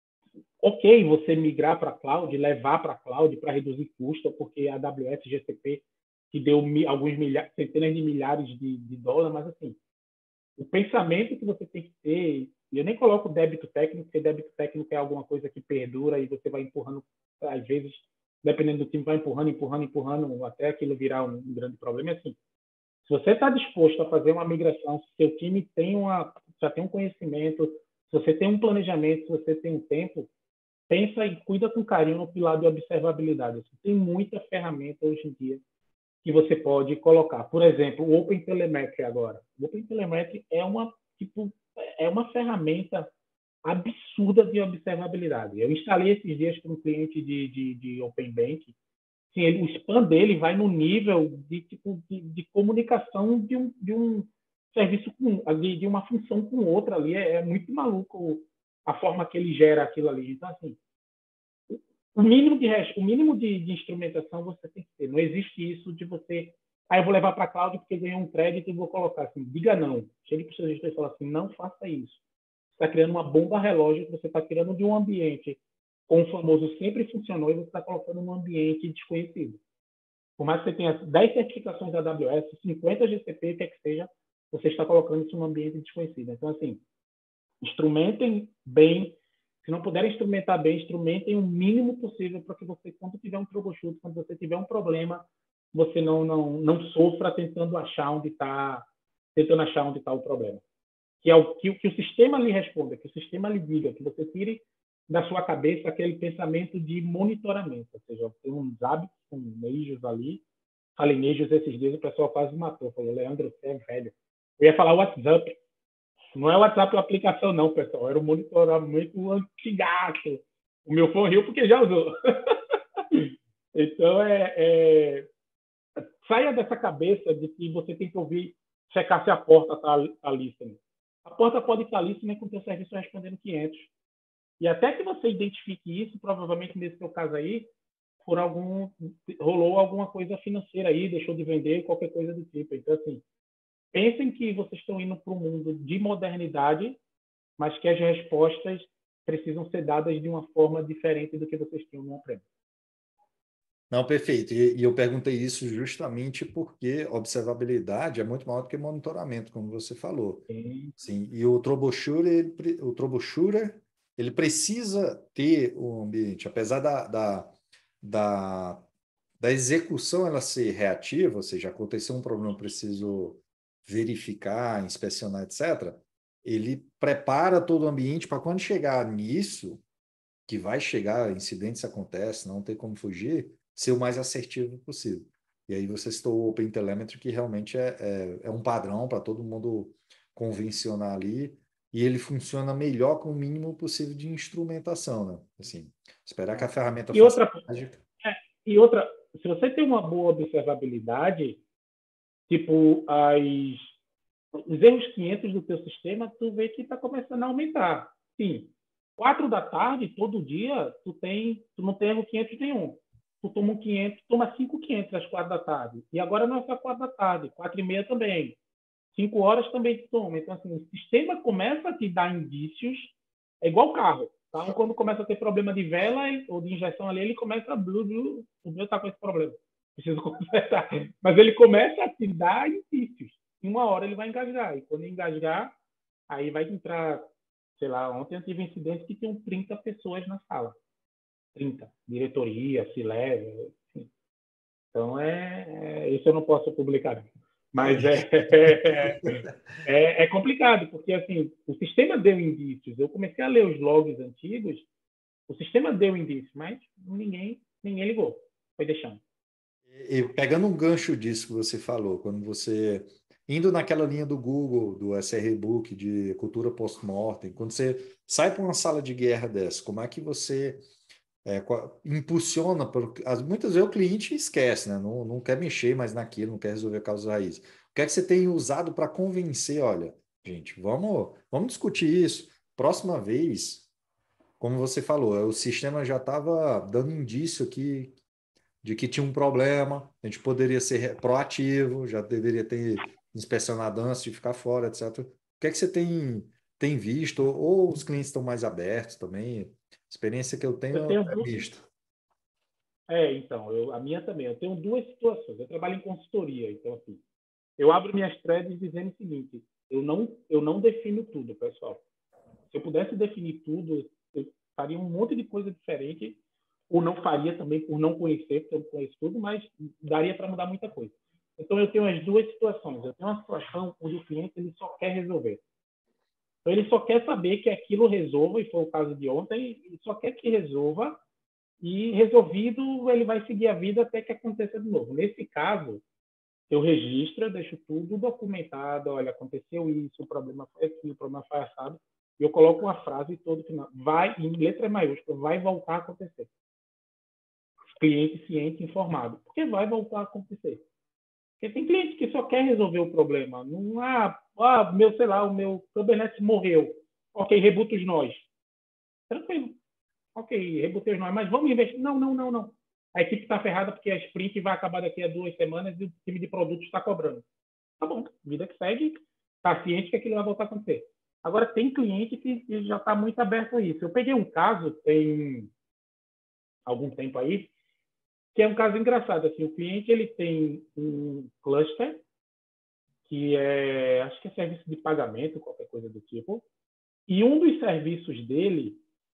ok você migrar para cloud, levar para cloud para reduzir custo, porque a AWS, GCP, que deu centenas de milhares de dólares, mas assim, o pensamento que você tem que ter, e eu nem coloco débito técnico, porque débito técnico é alguma coisa que perdura e você vai empurrando, às vezes, dependendo do time, vai empurrando, até aquilo virar um grande problema. Assim, se você está disposto a fazer uma migração, se seu time já tem um conhecimento, se você tem um planejamento, se você tem um tempo, pensa e cuida com carinho no pilar de observabilidade. Assim, tem muita ferramenta hoje em dia que você pode colocar. Por exemplo, o OpenTelemetry agora. O OpenTelemetry é uma ferramenta absurda de observabilidade. Eu instalei esses dias para um cliente de OpenBank. Sim, o spam dele vai no nível de comunicação de um serviço de uma função com outra ali. É muito maluco a forma que ele gera aquilo ali. Então, assim, o mínimo de instrumentação você tem que ter. Não existe isso de você, eu vou levar para a cloud porque ganhei um crédito e vou colocar assim. Diga não. Chegue para o seu gestor e fala assim, não faça isso. Você está criando uma bomba relógio que você está criando de um ambiente com o famoso sempre funcionou e você está colocando num ambiente desconhecido. Por mais que você tenha 10 certificações da AWS, 50 GCP, quer que seja, você está colocando isso num ambiente desconhecido. Então, assim, instrumentem bem. Se não puderem instrumentar bem, instrumentem o mínimo possível para que você, quando tiver um troubleshoot, quando você tiver um problema, você não sofra tentando achar onde está o problema. Que é que o sistema lhe responda, que o sistema lhe diga, que você tire da sua cabeça aquele pensamento de monitoramento. Ou seja, tem uns hábitos, com meios ali. Falei meios esses dias, o pessoal quase matou. Falou, Leandro, você é velho. Eu ia falar WhatsApp. Não é o WhatsApp a aplicação, não, pessoal. Era o monitoramento antigaço. O meu foi riu porque já usou. Então, saia dessa cabeça de que você tem que ouvir, checar se a porta está listening. A porta pode estar listening com o seu serviço respondendo 500. E até que você identifique isso, provavelmente nesse seu caso aí, rolou alguma coisa financeira aí, deixou de vender, qualquer coisa do tipo. Então, assim, pensem que vocês estão indo para um mundo de modernidade, mas que as respostas precisam ser dadas de uma forma diferente do que vocês tinham no on-prem. Não, perfeito. E eu perguntei isso justamente porque observabilidade é muito maior do que monitoramento, como você falou. Sim. E o troubleshooter, ele precisa ter o ambiente, apesar da, da execução ela ser reativa, ou seja, aconteceu um problema, eu preciso verificar, inspecionar, etc. Ele prepara todo o ambiente para quando chegar nisso, que vai chegar, incidentes acontecem, não tem como fugir, ser o mais assertivo possível. E aí você citou o OpenTelemetry, que realmente é um padrão para todo mundo convencionar ali, e ele funciona melhor com o mínimo possível de instrumentação, né? Assim, esperar que a ferramenta E faça outra, mágica. e outra, se você tem uma boa observabilidade, tipo os erros 500 do teu sistema, tu vê que está começando a aumentar. Sim, 4 da tarde, todo dia, tu não tem erro 500 nenhum. Tu toma um 500, toma 5 500 às 4 da tarde. E agora não é só 4 da tarde, 4 e meia também. 5 horas também tu toma. Então, assim, o sistema começa a te dar indícios, é igual o carro. O carro, quando começa a ter problema de vela ou de injeção ali, ele começa a o meu está com esse problema. Preciso consertar. Mas ele começa a te dar indícios. Em uma hora ele vai engasgar. E quando engasgar, aí vai entrar, sei lá, ontem eu tive incidentes que tinham 30 pessoas na sala. 30. Diretoria, se leva. Então, isso eu não posso publicar. Mas é complicado, porque assim, o sistema deu indícios. Eu comecei a ler os logs antigos, o sistema deu indícios, mas ninguém ligou. Foi deixando. E pegando um gancho disso que você falou, quando você indo naquela linha do Google, do SR Book, de cultura post-mortem, quando você sai para uma sala de guerra dessa, como é que você impulsiona? Muitas vezes o cliente esquece, né? Não quer mexer mais naquilo, não quer resolver causas raízes. O que é que você tem usado para convencer? Olha, gente, vamos discutir isso. Próxima vez, como você falou, o sistema já estava dando indício aqui de que tinha um problema, a gente poderia ser proativo, já deveria ter inspecionado antes de ficar fora, etc. O que é que você tem visto? Ou os clientes estão mais abertos também? A experiência que eu Eu tenho tenho é mista. então, a minha também. Eu tenho duas situações. Eu trabalho em consultoria, então assim, eu abro minhas threads dizendo o seguinte: eu não defino tudo, pessoal. Se eu pudesse definir tudo, eu faria um monte de coisa diferente, ou não faria também por não conhecer, porque eu não conheço tudo, mas daria para mudar muita coisa. Então, eu tenho as duas situações. Eu tenho uma situação onde o cliente ele só quer resolver. Então, ele só quer saber que aquilo resolva, e foi o caso de ontem, ele só quer que resolva, e resolvido, ele vai seguir a vida até que aconteça de novo. Nesse caso, eu registro, eu deixo tudo documentado, olha, aconteceu isso, o problema foi aqui, o problema foi assado, e eu coloco uma frase todo final, vai, em letra maiúscula, vai voltar a acontecer. Cliente ciente, informado, porque vai voltar a acontecer. Porque tem cliente que só quer resolver o problema, não sei lá, o meu Kubernetes morreu, ok, rebuta os nós. Tranquilo, ok, rebutei os nós, mas vamos investir. Não, não, não, não. A equipe está ferrada porque a sprint vai acabar daqui a 2 semanas e o time de produtos está cobrando. Tá bom, vida que segue, está ciente que aquilo vai voltar a acontecer. Agora, tem cliente que já está muito aberto a isso. Eu peguei um caso, tem algum tempo aí, que é um caso engraçado. Assim, o cliente ele tem um cluster, que acho que é serviço de pagamento, qualquer coisa do tipo, e um dos serviços dele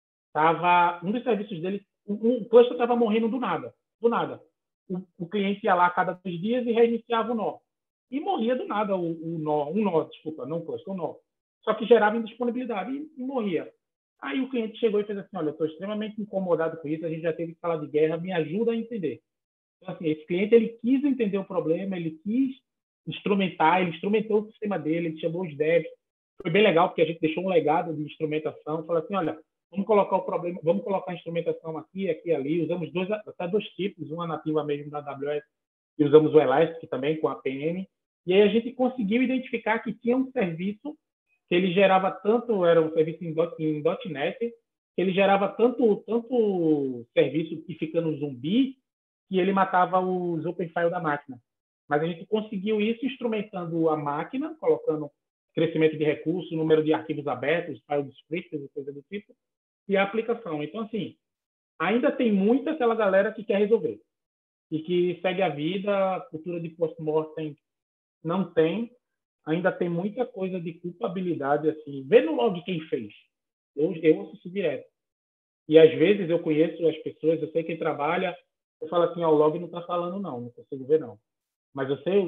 o cluster estava morrendo do nada. Do nada. O cliente ia lá a cada 2 dias e reiniciava o nó. E morria do nada o nó, desculpa, não o cluster, o nó. Só que gerava indisponibilidade e morria. Aí o cliente chegou e fez assim: olha, eu estou extremamente incomodado com isso, a gente já teve sala de guerra, me ajuda a entender. Então, assim, esse cliente ele quis entender o problema, ele quis instrumentar, ele instrumentou o sistema dele, ele chamou os devs. Foi bem legal, porque a gente deixou um legado de instrumentação, falou assim: olha, vamos colocar o problema, vamos colocar a instrumentação aqui, aqui e ali. Usamos até dois tipos, uma nativa mesmo da AWS e usamos o Elastic também com a PM. E aí a gente conseguiu identificar que tinha um serviço que ele gerava tanto, era um serviço em .NET, que ele gerava tanto serviço que fica no zumbi, que ele matava os open file da máquina. Mas a gente conseguiu isso instrumentando a máquina, colocando crescimento de recursos, número de arquivos abertos, file descriptors e coisa do tipo, e a aplicação. Então, assim, ainda tem muita aquela galera que quer resolver e que segue a vida, a cultura de post-mortem não tem, ainda tem muita coisa de culpabilidade, assim, vê no log quem fez. Eu assisto direto. E às vezes eu conheço as pessoas, eu sei quem trabalha, eu falo assim, o log não está falando não consigo ver não. Mas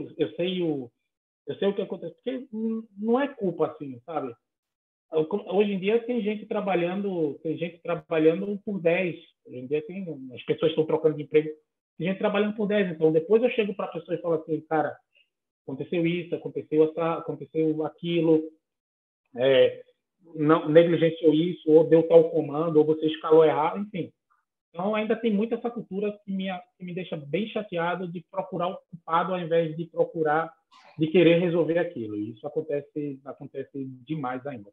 eu sei o que acontece, porque não é culpa assim, sabe? Hoje em dia tem gente trabalhando por 10. Hoje em dia as pessoas estão trocando de emprego, tem gente trabalhando por 10. Então depois eu chego para a pessoa e falo assim, cara, aconteceu isso, aconteceu aquilo, é, não negligenciou isso, ou deu tal comando, ou você escalou errado, enfim. Então, ainda tem muito essa cultura que me deixa bem chateado de procurar o culpado ao invés de procurar, de querer resolver aquilo. E isso acontece demais ainda.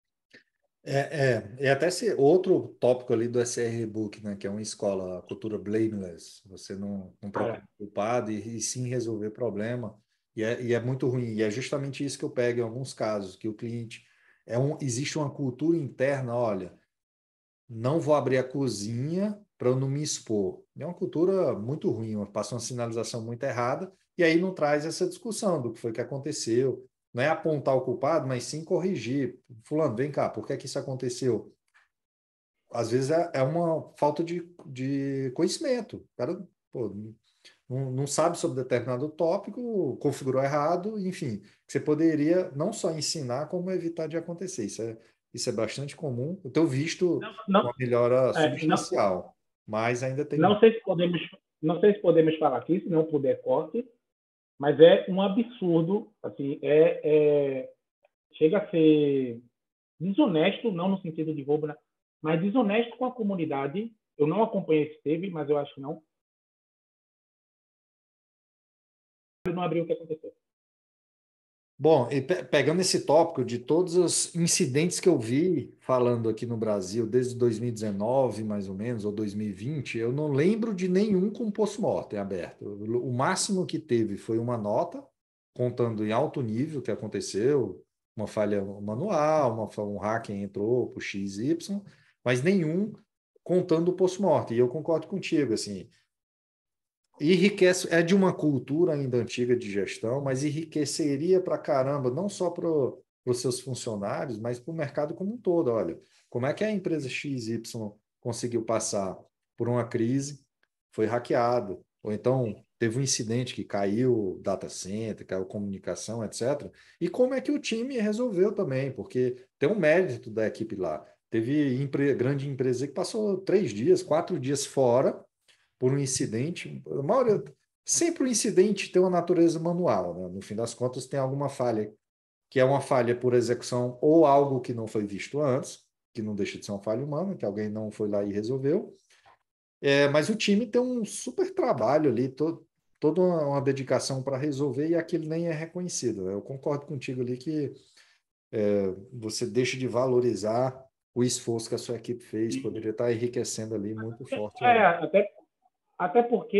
E até esse outro tópico ali do SR Book, né, que é uma escola, a cultura blameless, você não procura É, culpado e sim resolver problema, e é muito ruim, e é justamente isso que eu pego em alguns casos, que o cliente, existe uma cultura interna, olha, não vou abrir a cozinha para eu não me expor. É uma cultura muito ruim, passa uma sinalização muito errada, e aí não traz essa discussão do que foi que aconteceu. Não é apontar o culpado, mas sim corrigir. Fulano, vem cá, por que é que isso aconteceu? Às vezes é uma falta de conhecimento. O cara, pô, não sabe sobre determinado tópico, configurou errado, enfim. Você poderia não só ensinar, como evitar de acontecer. Isso é bastante comum. Eu tenho visto não, uma melhora não, substancial, mas ainda tem não muito. sei se podemos, não sei se podemos falar aqui, se não puder corte, mas é um absurdo, assim, chega a ser desonesto, não no sentido de roubo, né? Mas desonesto com a comunidade. Eu não acompanhei esse teve, mas eu acho que não. Eu não abri o que aconteceu. Bom, e pegando esse tópico de todos os incidentes que eu vi falando aqui no Brasil, desde 2019, mais ou menos, ou 2020, eu não lembro de nenhum com post-mortem aberto. O máximo que teve foi uma nota contando em alto nível o que aconteceu, uma falha manual, um hacker entrou por XY, mas nenhum contando o post-mortem. E eu concordo contigo, assim, enriquece, é de uma cultura ainda antiga de gestão, mas enriqueceria para caramba, não só para os seus funcionários, mas para o mercado como um todo. Olha, como é que a empresa XY conseguiu passar por uma crise, foi hackeada, ou então teve um incidente que caiu data center, caiu comunicação, etc. E como é que o time resolveu também, porque tem um mérito da equipe lá. Teve grande empresa que passou 3 dias, 4 dias fora por um incidente. A maioria, sempre o incidente tem uma natureza manual, né? No fim das contas, tem alguma falha, que é uma falha por execução ou algo que não foi visto antes, que não deixa de ser uma falha humana, que alguém não foi lá e resolveu. Mas o time tem um super trabalho ali, toda uma dedicação para resolver e aquilo nem é reconhecido. Eu concordo contigo ali que você deixa de valorizar o esforço que a sua equipe fez, poderia estar enriquecendo ali muito forte. É, até porque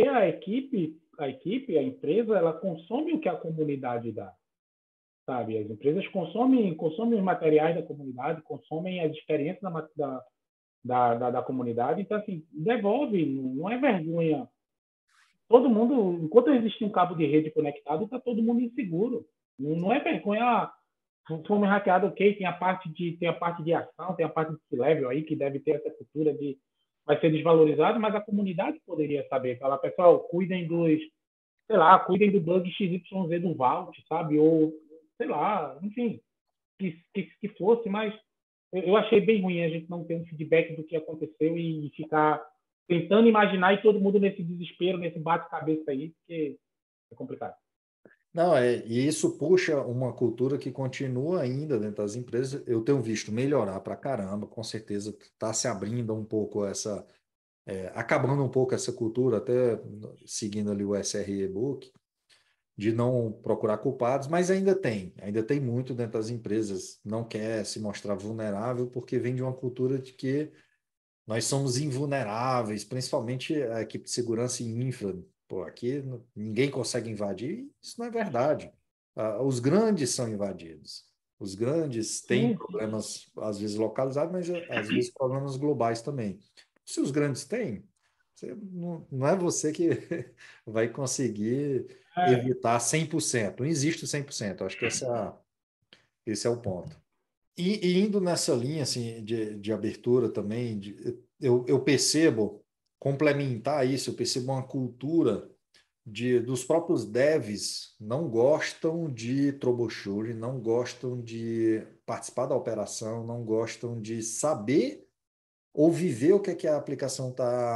a empresa, ela consome o que a comunidade dá, sabe? As empresas consomem os materiais da comunidade, consomem as experiências da comunidade, então, assim, devolve, não é vergonha. Todo mundo, enquanto existir um cabo de rede conectado, está todo mundo inseguro. Não é vergonha, fomos hackeados, ok, tem a parte de ação, tem a parte de C-level aí, que deve ter essa cultura de vai ser desvalorizado, mas a comunidade poderia saber, falar, pessoal, sei lá, cuidem do bug XYZ do Vault, sabe? Ou, sei lá, enfim, que fosse, mas eu achei bem ruim a gente não ter um feedback do que aconteceu e ficar tentando imaginar e todo mundo nesse desespero, nesse bate-cabeça aí, porque é complicado. Não, e isso puxa uma cultura que continua ainda dentro das empresas. Eu tenho visto melhorar para caramba, com certeza está se abrindo um pouco acabando um pouco essa cultura, até seguindo ali o SRE Book, de não procurar culpados, mas ainda tem muito dentro das empresas. Não quer se mostrar vulnerável porque vem de uma cultura de que nós somos invulneráveis, principalmente a equipe de segurança e infra. Pô, aqui ninguém consegue invadir. Isso não é verdade. Os grandes são invadidos. Os grandes têm Sim, sim. problemas, às vezes localizados, mas às vezes problemas globais também. Se os grandes têm, não é você que vai conseguir É, evitar 100%. Não existe 100%. Acho que esse é o ponto. E indo nessa linha assim, de abertura também, eu percebo, complementar isso, eu percebo uma cultura dos próprios devs não gostam de troubleshooting, não gostam de participar da operação, não gostam de saber ou viver o que a aplicação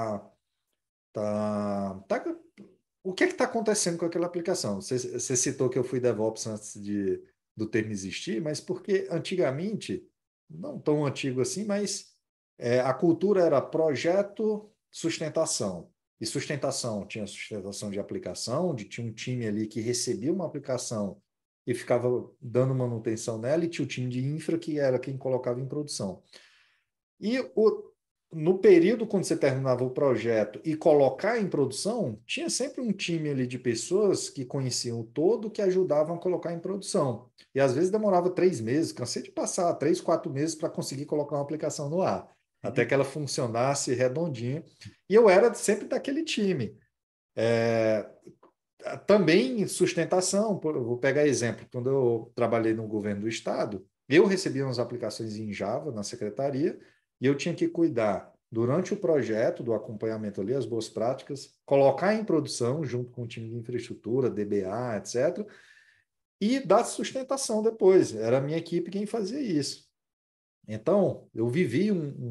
tá, o que está acontecendo com aquela aplicação. Você citou que eu fui DevOps antes do termo existir, mas porque antigamente, não tão antigo assim, mas a cultura era projeto, sustentação. E sustentação tinha sustentação de aplicação, tinha um time ali que recebia uma aplicação e ficava dando manutenção nela, e tinha o time de infra que era quem colocava em produção. E no período quando você terminava o projeto e colocar em produção, tinha sempre um time ali de pessoas que conheciam o todo, que ajudavam a colocar em produção. E às vezes demorava 3 meses, cansei de passar 3, 4 meses para conseguir colocar uma aplicação no ar, até que ela funcionasse redondinha. E eu era sempre daquele time. É, também sustentação, vou pegar exemplo, quando eu trabalhei no governo do estado, eu recebia umas aplicações em Java na secretaria e eu tinha que cuidar durante o projeto do acompanhamento ali, as boas práticas, colocar em produção junto com o time de infraestrutura, DBA, etc., e dar sustentação depois. Era a minha equipe quem fazia isso. Então, eu vivi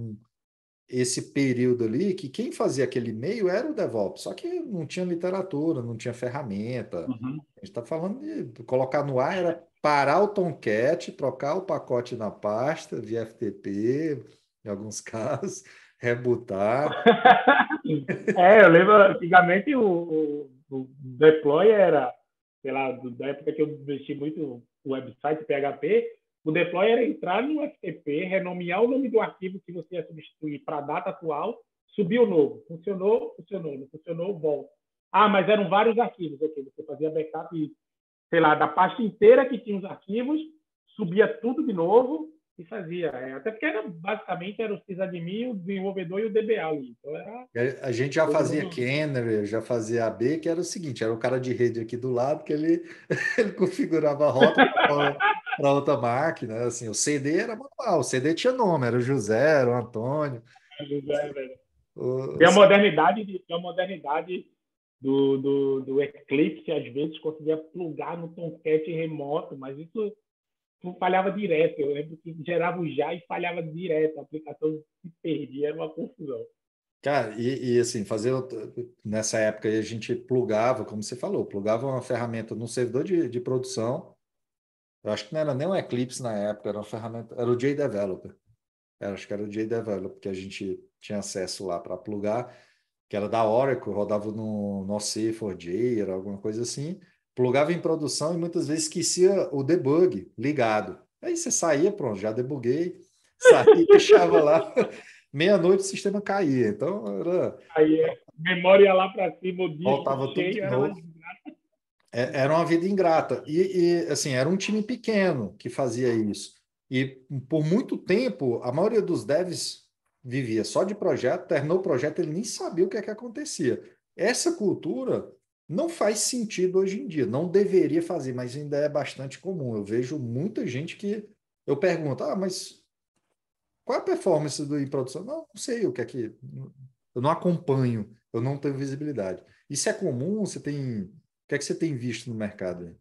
esse período ali que quem fazia aquele e-mail era o DevOps, só que não tinha literatura, não tinha ferramenta. Uhum. A gente está falando de colocar no ar, era parar o Tomcat, trocar o pacote na pasta via FTP, em alguns casos, rebutar. Eu lembro, antigamente o deploy era, sei lá, da época que eu mexi muito o website PHP, o deploy era entrar no FTP, renomear o nome do arquivo que você ia substituir para a data atual, subir o novo. Funcionou, funcionou. Não funcionou, volta. Ah, mas eram vários arquivos. Ok, você fazia backup, sei lá, da pasta inteira que tinha os arquivos, subia tudo de novo e fazia. Até porque era, basicamente era o sysadmin, o desenvolvedor e o DBA ali. Então era A gente já todo fazia mundo. Canary, já fazia AB, que era o seguinte, era o cara de rede aqui do lado, que ele, ele configurava a rota para outra máquina. Assim, o CD era manual, o CD tinha nome, era o José, era o Antônio. Tem a Os- modernidade, tem a modernidade do Eclipse, às vezes conseguia plugar no Tomcat remoto, mas isso falhava direto. Eu lembro que gerava o já e falhava direto, a aplicação se perdia, era uma confusão. Cara, assim, nessa época aí a gente plugava, como você falou, plugava uma ferramenta no servidor de produção. Eu acho que não era nem o Eclipse na época, era uma ferramenta, era o JDeveloper. Acho que era o JDeveloper que a gente tinha acesso lá para plugar, que era da Oracle, rodava no Node4j, era alguma coisa assim. Plugava em produção e muitas vezes esquecia o debug ligado. Aí você saía, pronto, já debuguei, saía e deixava lá. Meia-noite o sistema caía. Então Aí memória lá para cima, o disco voltava tudo de cheio, era uma novo. desgraça. Era uma vida ingrata. Assim, era um time pequeno que fazia isso. E por muito tempo, a maioria dos devs vivia só de projeto, terminou o projeto, ele nem sabia o que é que acontecia. Essa cultura não faz sentido hoje em dia, não deveria fazer, mas ainda é bastante comum. Eu vejo muita gente que eu pergunto, mas qual é a performance em produção? Não sei o que é que. Eu não acompanho, eu não tenho visibilidade. Isso é comum? Você tem. O que é que você tem visto no mercado aí?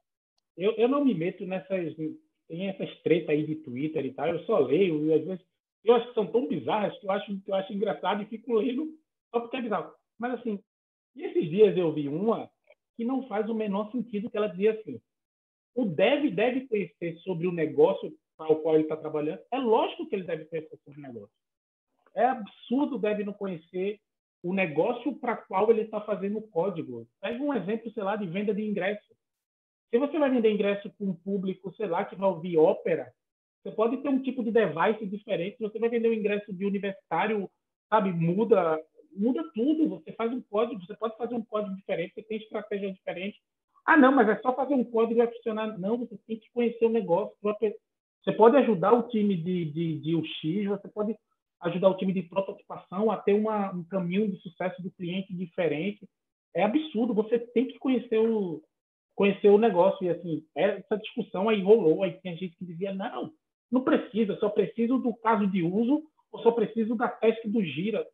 Eu não me meto tem essas tretas aí de Twitter e tal, eu só leio, e às vezes eu acho que são tão bizarras que eu acho engraçado e fico lendo só porque é bizarro. Mas assim, e esses dias eu vi uma que não faz o menor sentido, que ela dizia assim: o dev deve conhecer sobre o negócio para o qual ele está trabalhando. É lógico que ele deve conhecer sobre o negócio. É absurdo o dev não conhecer o negócio para qual ele está fazendo o código. Pega um exemplo, sei lá, de venda de ingresso. Se você vai vender ingresso para um público, sei lá, que vai ouvir ópera, você pode ter um tipo de device diferente. Você vai vender um ingresso de universitário, sabe? Muda tudo. Você faz um código, você pode fazer um código diferente, você tem estratégia diferente. Ah, não, mas é só fazer um código e vai funcionar. Não, você tem que conhecer o negócio. Você pode ajudar o time de UX, você pode ajudar o time de prototipação a ter um caminho de sucesso do cliente diferente. É absurdo. Você tem que conhecer o negócio. E assim, essa discussão aí rolou. Aí tem gente que dizia: não, Não precisa, só preciso do caso de uso ou só preciso da task do gira.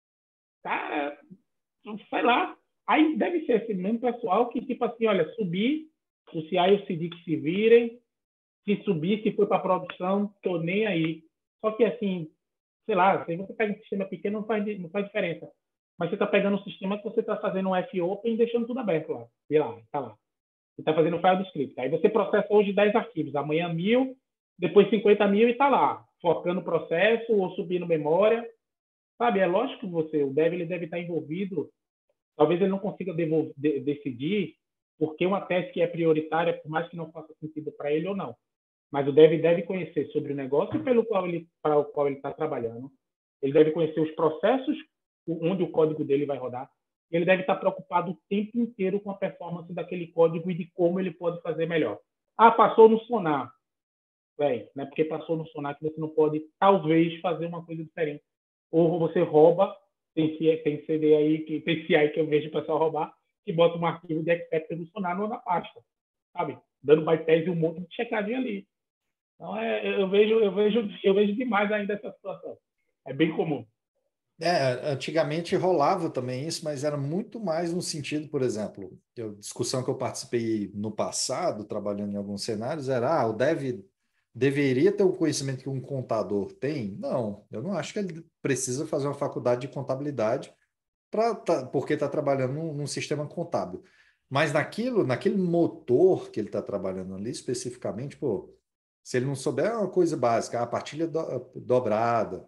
Cara, sei lá. Aí deve ser esse mesmo pessoal que, tipo assim, olha, subir, o CI e o CD que se virem, se subir, se for para produção, tô nem aí. Só que, assim, sei lá, se você pega um sistema pequeno, não faz diferença. Mas você está pegando um sistema que você está fazendo um F-Open e deixando tudo aberto lá. E lá, tá lá. Você está fazendo um file do script. Aí você processa hoje 10 arquivos, amanhã 1.000, depois 50.000 e está lá, focando o processo ou subindo memória. Sabe, é lógico que o dev ele deve estar envolvido. Talvez ele não consiga decidir porque uma task é prioritária, por mais que não faça sentido para ele ou não. Mas o dev deve conhecer sobre o negócio para o qual ele está trabalhando. Ele deve conhecer os processos onde o código dele vai rodar. Ele deve estar preocupado o tempo inteiro com a performance daquele código e de como ele pode fazer melhor. Ah, passou no Sonar. Véi, não é porque passou no Sonar que você não pode, talvez, fazer uma coisa diferente. Ou você rouba, tem CD aí, tem CI que eu vejo o pessoal roubar, que bota um arquivo de expert no Sonar na pasta, sabe? Dando bypass e um monte de checagem ali. Então, eu vejo demais ainda essa situação. É bem comum. Antigamente rolava também isso, mas era muito mais no sentido, por exemplo, discussão que eu participei no passado, trabalhando em alguns cenários, era, o dev deveria ter o conhecimento que um contador tem? Não, eu não acho que ele precisa fazer uma faculdade de contabilidade porque está trabalhando num sistema contábil. Mas naquele motor que ele está trabalhando ali especificamente, pô, se ele não souber uma coisa básica, a partilha dobrada,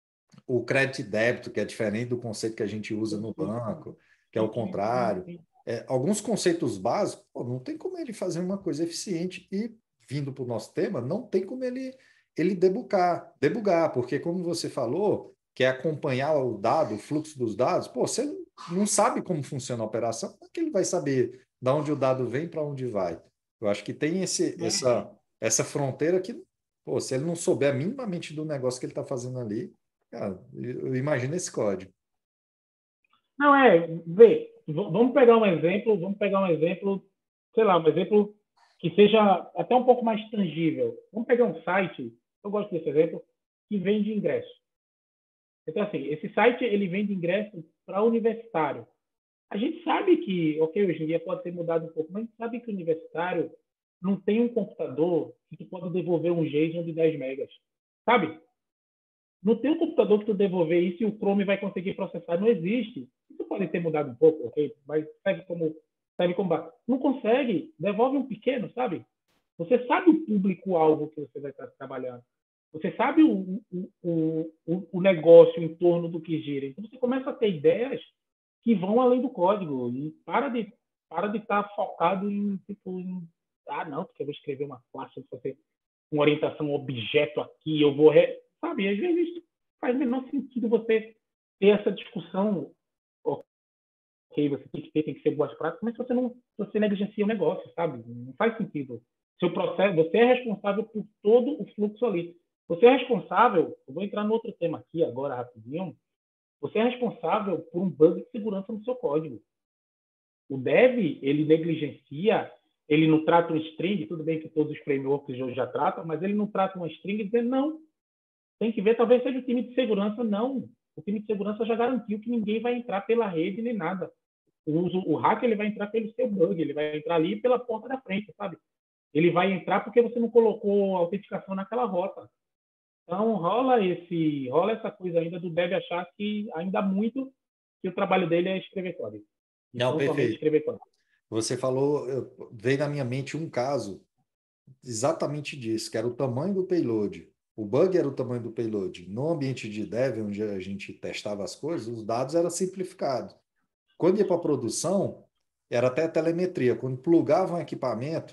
o crédito e débito, que é diferente do conceito que a gente usa no banco, que é o Sim, sim, sim, contrário. sim. Alguns conceitos básicos, pô, não tem como ele fazer uma coisa eficiente e, vindo para o nosso tema, não tem como ele debugar, porque como você falou, quer acompanhar o dado, o fluxo dos dados, pô, você não sabe como funciona a operação, como é que ele vai saber de onde o dado vem para onde vai? Eu acho que tem essa fronteira que, pô, se ele não souber minimamente do negócio que ele está fazendo ali, cara, eu imagino esse código. Não, vê, vamos pegar um exemplo, sei lá, um exemplo que seja até um pouco mais tangível. Vamos pegar um site, eu gosto desse exemplo, que vende ingresso. Então, assim, esse site, ele vende ingresso para universitário. A gente sabe que, ok, hoje em dia pode ter mudado um pouco, mas a gente sabe que o universitário não tem um computador que pode devolver um JSON de 10 megas, sabe? No teu computador que tu devolver isso e o Chrome vai conseguir processar, não existe. Isso pode ter mudado um pouco, ok? Mas serve como base. Não consegue, devolve um pequeno, sabe? Você sabe o público-alvo que você vai estar trabalhando. Você sabe o negócio em torno do que gira. Então você começa a ter ideias que vão além do código e para de estar focado não, porque eu vou escrever uma classe, fazer uma orientação objeto aqui, sabe, às vezes faz o menor sentido você ter essa discussão, ok, você tem que ser boas práticas, mas você negligencia o negócio, sabe? Não faz sentido. Seu processo, você é responsável por todo o fluxo ali. Você é responsável, eu vou entrar no outro tema aqui agora rapidinho, você é responsável por um bug de segurança no seu código. O dev, ele negligencia, ele não trata um string, tudo bem que todos os frameworks hoje já tratam, mas ele não trata uma string dizendo não. Tem que ver, talvez seja o time de segurança, não. O time de segurança já garantiu que ninguém vai entrar pela rede nem nada. O hacker ele vai entrar pelo seu bug, ele vai entrar ali pela porta da frente, sabe? Ele vai entrar porque você não colocou autenticação naquela rota. Então rola essa coisa ainda do dev achar que ainda há muito que o trabalho dele é escrever código. E Não, tão somente perfeito. escrever código. Você falou, veio na minha mente um caso exatamente disso, que era o tamanho do payload. O bug era o tamanho do payload. No ambiente de dev, onde a gente testava as coisas, os dados eram simplificados. Quando ia para a produção, era até telemetria. Quando plugava um equipamento,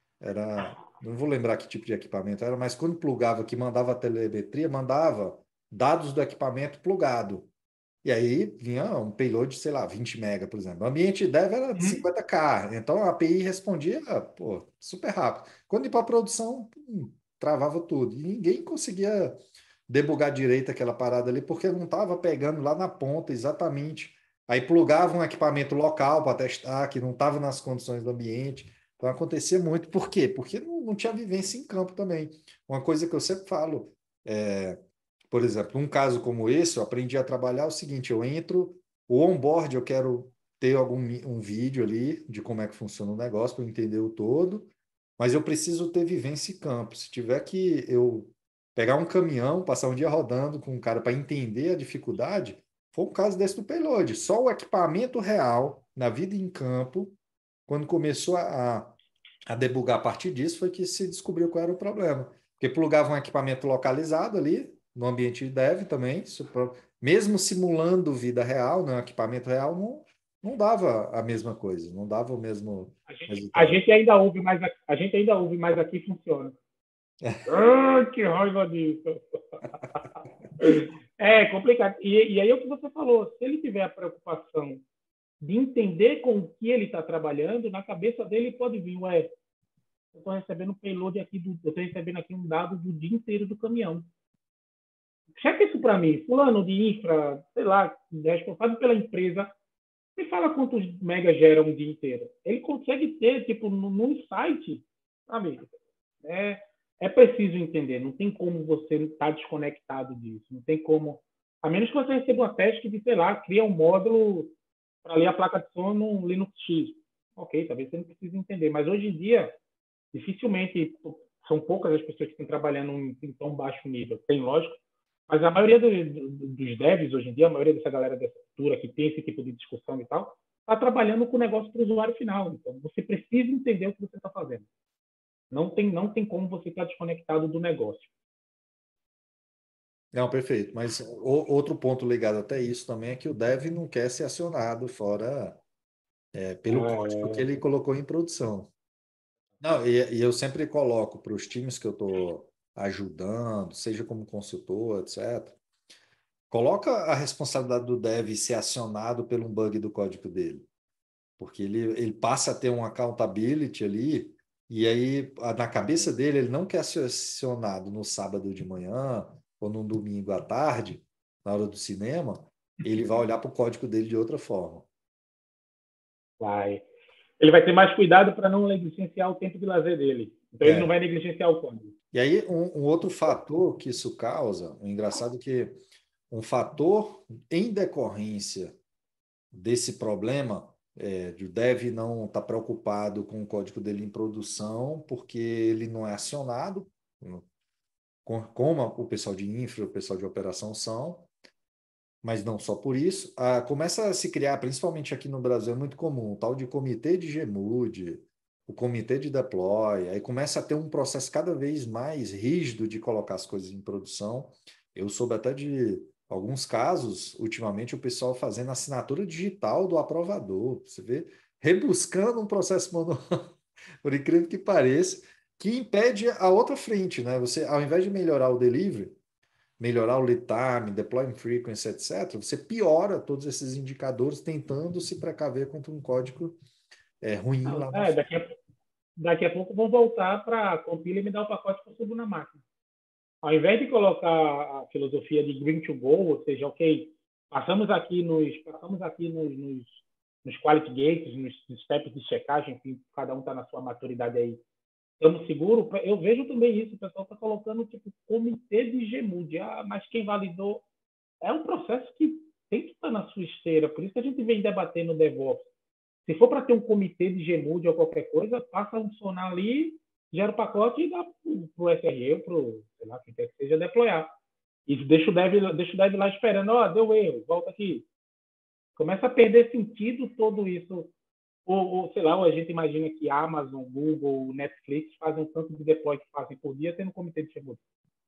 não vou lembrar que tipo de equipamento era, mas quando plugava que mandava a telemetria, mandava dados do equipamento plugado. E aí vinha um payload, sei lá, 20 mega, por exemplo. O ambiente dev era de Uhum. 50K, então a API respondia, pô, super rápido. Quando ia para a produção, travava tudo. E ninguém conseguia debugar direito aquela parada ali, porque não estava pegando lá na ponta exatamente. Aí plugava um equipamento local para testar, que não estava nas condições do ambiente. Então acontecia muito. Por quê? Porque não tinha vivência em campo também. Uma coisa que eu sempre falo, por exemplo, um caso como esse, eu aprendi a trabalhar o seguinte, eu entro, o onboard eu quero ter um vídeo ali de como é que funciona o negócio para eu entender o todo, mas eu preciso ter vivência em campo. Se tiver que eu pegar um caminhão, passar um dia rodando com um cara para entender a dificuldade, foi um caso desse do payload. Só o equipamento real, na vida em campo, quando começou a debugar a partir disso, foi que se descobriu qual era o problema. Porque plugava um equipamento localizado ali, no ambiente de dev também, mesmo simulando vida real, né, um equipamento real, não dava a mesma coisa, não dava o mesmo A resultado. gente ainda ouve, mas a gente ainda ouve, mas aqui funciona. Ah, que raiva disso. É complicado. E aí é o que você falou. Se ele tiver a preocupação de entender com o que ele está trabalhando, na cabeça dele pode vir, ué, eu estou recebendo um payload aqui, eu estou recebendo aqui um dado do dia inteiro do caminhão. Checa isso para mim. Fulano de infra, sei lá, responsável pela empresa, me fala quantos megas gera um dia inteiro. Ele consegue ter, tipo, no insight, sabe? É, é preciso entender. Não tem como você estar desconectado disso. Não tem como. A menos que você receba uma task de, sei lá, cria um módulo para ler a placa de som no Linux X. Ok, talvez você não precise entender. Mas hoje em dia, dificilmente são poucas as pessoas que estão trabalhando em tão baixo nível. Tem, lógico, mas a maioria dos devs hoje em dia, a maioria dessa galera dessa cultura que tem esse tipo de discussão e tal, está trabalhando com o negócio para o usuário final. Então, você precisa entender o que você está fazendo. Não tem como você estar desconectado do negócio. Não, perfeito. Mas outro ponto ligado até isso também é que o dev não quer ser acionado fora pelo código que ele colocou em produção. Não, e eu sempre coloco para os times que eu estou ajudando, seja como consultor, etc. Coloca a responsabilidade do dev ser acionado pelo um bug do código dele, porque ele passa a ter um accountability ali, e aí na cabeça dele ele não quer ser acionado no sábado de manhã ou no domingo à tarde, na hora do cinema, ele vai olhar para o código dele de outra forma. Vai. Ele vai ter mais cuidado para não negligenciar o tempo de lazer dele. Então, ele não É. vai negligenciar o código. E aí, um outro fator que isso causa, o engraçado é que um fator em decorrência desse problema de o dev não estar preocupado com o código dele em produção, porque ele não é acionado, como o pessoal de infra, o pessoal de operação são, mas não só por isso. Começa a se criar, principalmente aqui no Brasil, é muito comum, o tal de comitê de Gmood, o comitê de deploy, aí começa a ter um processo cada vez mais rígido de colocar as coisas em produção. Eu soube até de alguns casos, ultimamente, o pessoal fazendo assinatura digital do aprovador. Você vê, rebuscando um processo manual, por incrível que pareça, que impede a outra frente, né? Você, ao invés de melhorar o delivery, melhorar o lead time, deployment frequency, etc., você piora todos esses indicadores tentando se precaver contra um código ruim Não, lá na frente. daqui a pouco vão voltar para compila e me dar o pacote que eu subo na máquina. Ao invés de colocar a filosofia de green to go, ou seja, ok, passamos aqui nos quality gates, nos steps de checagem, enfim, cada um está na sua maturidade aí. Estamos seguros? Eu vejo também isso, o pessoal está colocando tipo comitê de Gmood. Ah, mas quem validou? É um processo que tem que estar na sua esteira, por isso que a gente vem debatendo o DevOps. Se for para ter um comitê de Gmood ou qualquer coisa, passa a funcionar ali, gera o pacote e dá para o SRE ou para o, sei lá, quem quer que seja, deployar. E deixa o dev lá esperando, ó, deu erro, volta aqui. Começa a perder sentido todo isso. Ou, sei lá, ou a gente imagina que Amazon, Google, Netflix fazem um tanto de deploy que fazem por dia, tendo um comitê de Gmood,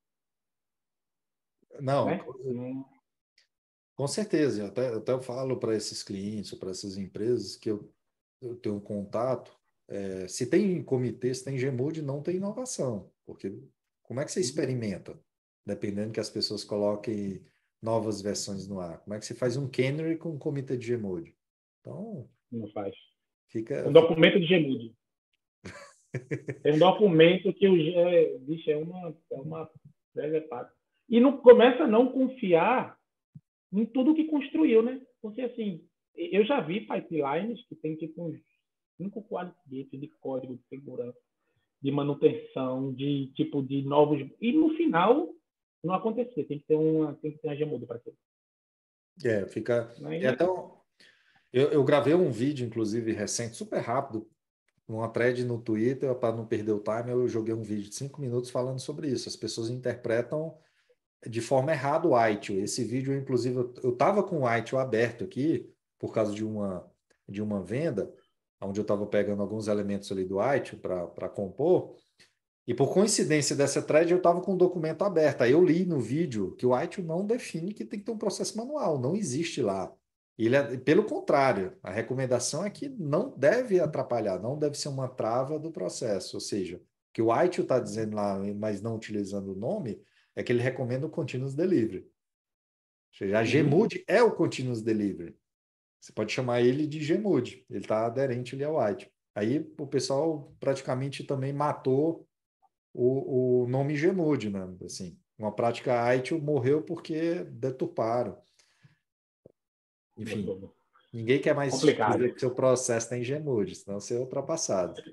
Não, né? com certeza. Eu até falo para esses clientes, para essas empresas que eu tenho contato, se tem comitê, se tem Gmood, não tem inovação. Porque como é que você experimenta? Dependendo que as pessoas coloquem novas versões no ar. Como é que você faz um canary com um comitê de Gmood? Então, Não faz. fica, Um fica... documento de Gmood. Tem um documento que bicho, é uma e não começa a não confiar em tudo que construiu, né? Porque assim, eu já vi pipelines que tem tipo uns 5 quality gates de código de segurança, de manutenção, de tipo de novos. E no final não acontecer. Tem que ter uma gemuda para aquilo. Fica. Aí, É até eu gravei um vídeo, inclusive, recente, super rápido, numa thread no Twitter, para não perder o time, eu joguei um vídeo de 5 minutos falando sobre isso. As pessoas interpretam de forma errada o ITIL. Esse vídeo, inclusive, eu estava com o ITIL aberto aqui, por causa de uma venda, onde eu estava pegando alguns elementos ali do ITIL para compor, e por coincidência dessa thread, eu estava com o documento aberto. Aí eu li no vídeo que o ITIL não define que tem que ter um processo manual, não existe lá. Pelo contrário, a recomendação é que não deve atrapalhar, não deve ser uma trava do processo. Ou seja, que o ITIL está dizendo lá, mas não utilizando o nome, é que ele recomenda o Continuous Delivery. Ou seja, a Gmood é o Continuous Delivery. Você pode chamar ele de Gmood, ele está aderente ali ao ITIL. Aí o pessoal praticamente também matou o nome Gmood, né? Assim, uma prática ITIL morreu porque deturparam. Enfim, ninguém quer mais complicado. dizer que seu processo tem Gmood, senão você é ultrapassado.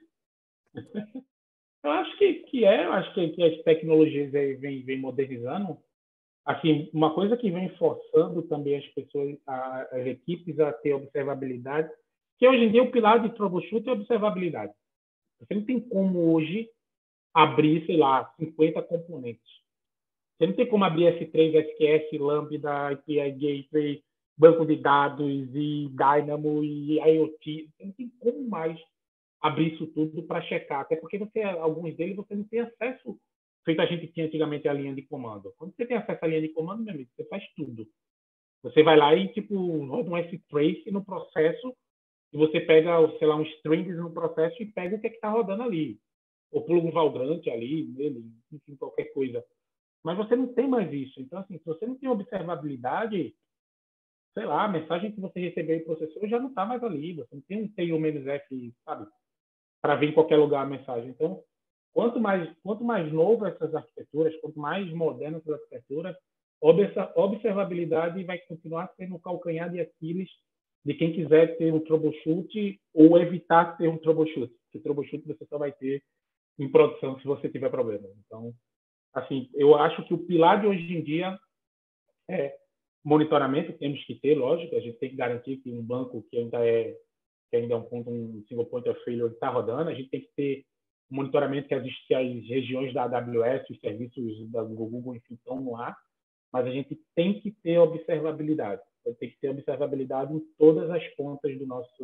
Eu acho eu acho que as tecnologias aí vem modernizando. Assim, uma coisa que vem forçando também as pessoas, as equipes a ter observabilidade, que hoje em dia o pilar de troubleshoot é observabilidade. Você não tem como hoje abrir, sei lá, 50 componentes. Você não tem como abrir S3, SQS, Lambda, API Gateway, banco de dados e Dynamo e IoT. Você não tem como mais abrir isso tudo para checar, até porque alguns deles você não tem acesso, feito a gente tinha antigamente a linha de comando. Quando você tem acesso à linha de comando, meu amigo, você faz tudo. Você vai lá e, tipo, roda um S-Trace no processo e você pega, sei lá, um strings no processo e pega o que é que está rodando ali. Ou pula um Valgrant ali, nele, enfim, qualquer coisa. Mas você não tem mais isso. Então, assim, se você não tem observabilidade, sei lá, a mensagem que você recebeu em processor já não está mais ali. Você não tem um TU-F, sabe? Para vir em qualquer lugar a mensagem. Então, quanto mais novo essas arquiteturas, quanto mais moderna essas arquiteturas, observabilidade vai continuar sendo o calcanhar de Aquiles de quem quiser ter um troubleshoot ou evitar ter um troubleshoot. Porque troubleshoot você só vai ter em produção se você tiver problema. Então, assim, eu acho que o pilar de hoje em dia é monitoramento, temos que ter, lógico, a gente tem que garantir que um banco que ainda é um single point of failure está rodando, a gente tem que ter um monitoramento que as regiões da AWS, os serviços da Google, enfim, estão no ar, mas a gente tem que ter observabilidade. Tem que ter observabilidade em todas as pontas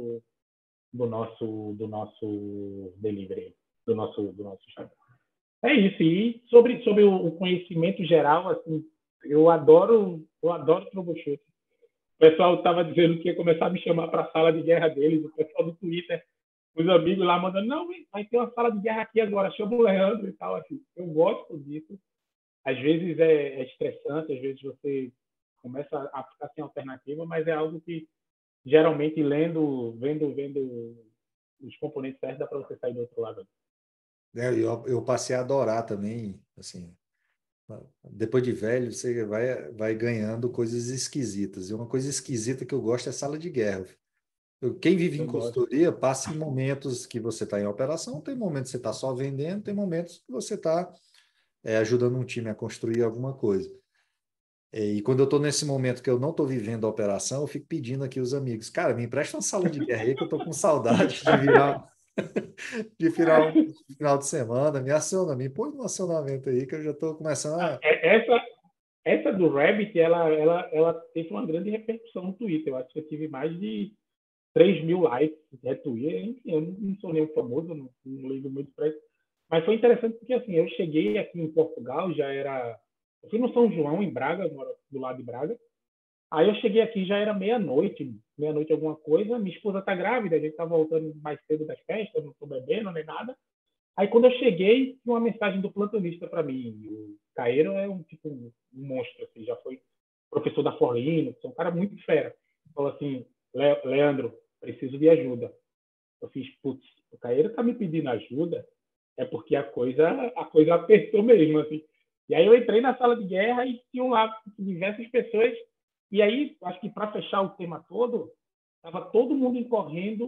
do nosso delivery, do nosso chão. É isso. E sobre o conhecimento geral, assim, eu adoro troubleshoot. O pessoal estava dizendo que ia começar a me chamar para a sala de guerra deles, o pessoal do Twitter, os amigos lá mandando, não, vai ter uma sala de guerra aqui agora, chama o Leandro e tal. Assim. Eu gosto disso. Às vezes é estressante, às vezes você começa a ficar sem alternativa, mas é algo que geralmente vendo os componentes certos, dá para você sair do outro lado. Eu passei a adorar também, assim, depois de velho, você vai ganhando coisas esquisitas. E uma coisa esquisita que eu gosto é sala de guerra. Quem vive em Eu gosto. consultoria passa em momentos que você está em operação, tem momentos que você está só vendendo, tem momentos que você está ajudando um time a construir alguma coisa. E quando eu estou nesse momento que eu não estou vivendo a operação, eu fico pedindo aqui os amigos, cara, me empresta uma sala de guerra aí que eu estou com saudade de virar um final de semana, me aciona, me põe um acionamento aí que eu já estou começando a... Essa do Rabbit, ela teve uma grande repercussão no Twitter. Eu acho que eu tive mais de 3.000 likes, retweets. Enfim, eu não sou nem famoso, não ligo muito para isso. Mas foi interessante porque, assim, eu cheguei aqui em Portugal, já era... Eu fui no São João, em Braga, moro do lado de Braga. Aí eu cheguei aqui, já era meia-noite alguma coisa. Minha esposa tá grávida, a gente tá voltando mais cedo das festas, não tô bebendo nem nada. Aí quando eu cheguei, tinha uma mensagem do plantonista para mim. O Caeiro é um monstro, assim, já foi professor da Forlino, é um cara muito fera. Falou assim, Leandro, preciso de ajuda. Eu fiz, putz, o Caeiro tá me pedindo ajuda, é porque a coisa apertou mesmo, assim. E aí eu entrei na sala de guerra e tinham lá diversas pessoas. E aí, acho que para fechar o tema todo, estava todo mundo incorrendo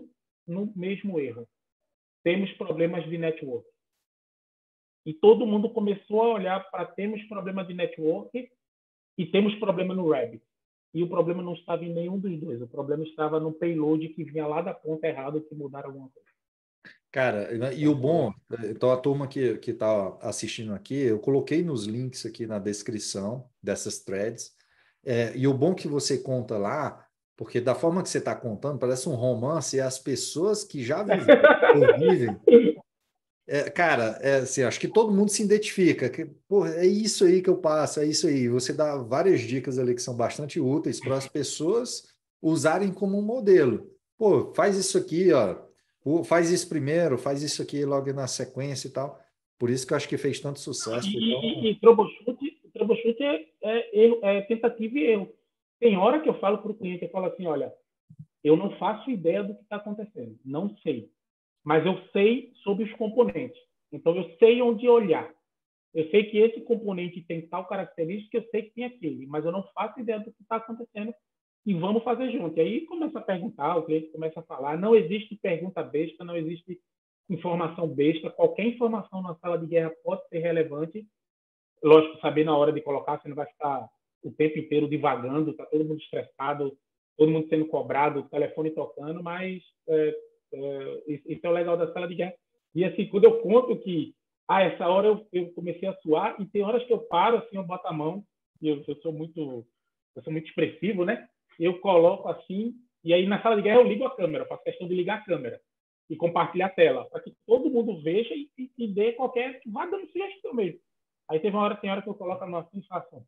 no mesmo erro. Temos problemas de network. E todo mundo começou a olhar para temos problema de network e temos problema no Rabbit. E o problema não estava em nenhum dos dois. O problema estava no payload que vinha lá da ponta errada que mudaram alguma coisa. Cara, e o bom, então a turma que está assistindo aqui, eu coloquei nos links aqui na descrição dessas threads, e o bom que você conta lá, porque da forma que você está contando, parece um romance, e as pessoas que já viveram, ou vivem, cara, assim, acho que todo mundo se identifica, que, pô, é isso aí que eu passo, é isso aí. Você dá várias dicas ali que são bastante úteis para as pessoas usarem como um modelo. Pô, faz isso aqui, ó. Faz isso primeiro, faz isso aqui logo na sequência e tal. Por isso que eu acho que fez tanto sucesso. E troubleshoot é tentativa e erro. Tem hora que eu falo para o cliente, eu falo assim, olha, eu não faço ideia do que está acontecendo, não sei. Mas eu sei sobre os componentes. Então, eu sei onde olhar. Eu sei que esse componente tem tal característica, eu sei que tem aquele, mas eu não faço ideia do que está acontecendo e vamos fazer junto. E aí começa a perguntar, o cliente começa a falar. Não existe pergunta besta, não existe informação besta. Qualquer informação na sala de guerra pode ser relevante. Lógico, saber na hora de colocar, você não vai ficar o tempo inteiro divagando, está todo mundo estressado, todo mundo sendo cobrado, o telefone tocando, mas isso é o legal da sala de guerra. E assim, quando eu conto que essa hora eu comecei a suar, e tem horas que eu paro, assim, eu boto a mão, e eu sou muito expressivo, né? Eu coloco assim, e aí na sala de guerra eu ligo a câmera, faço questão de ligar a câmera e compartilhar a tela, para que todo mundo veja e dê qualquer, vá dando sugestão mesmo. Aí tem hora que eu coloco a nossa sensação.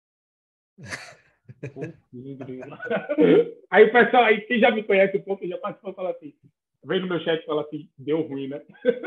Aí o pessoal, aí quem já me conhece um pouco, já participou, fala assim, vem no meu chat e fala assim, deu ruim, né?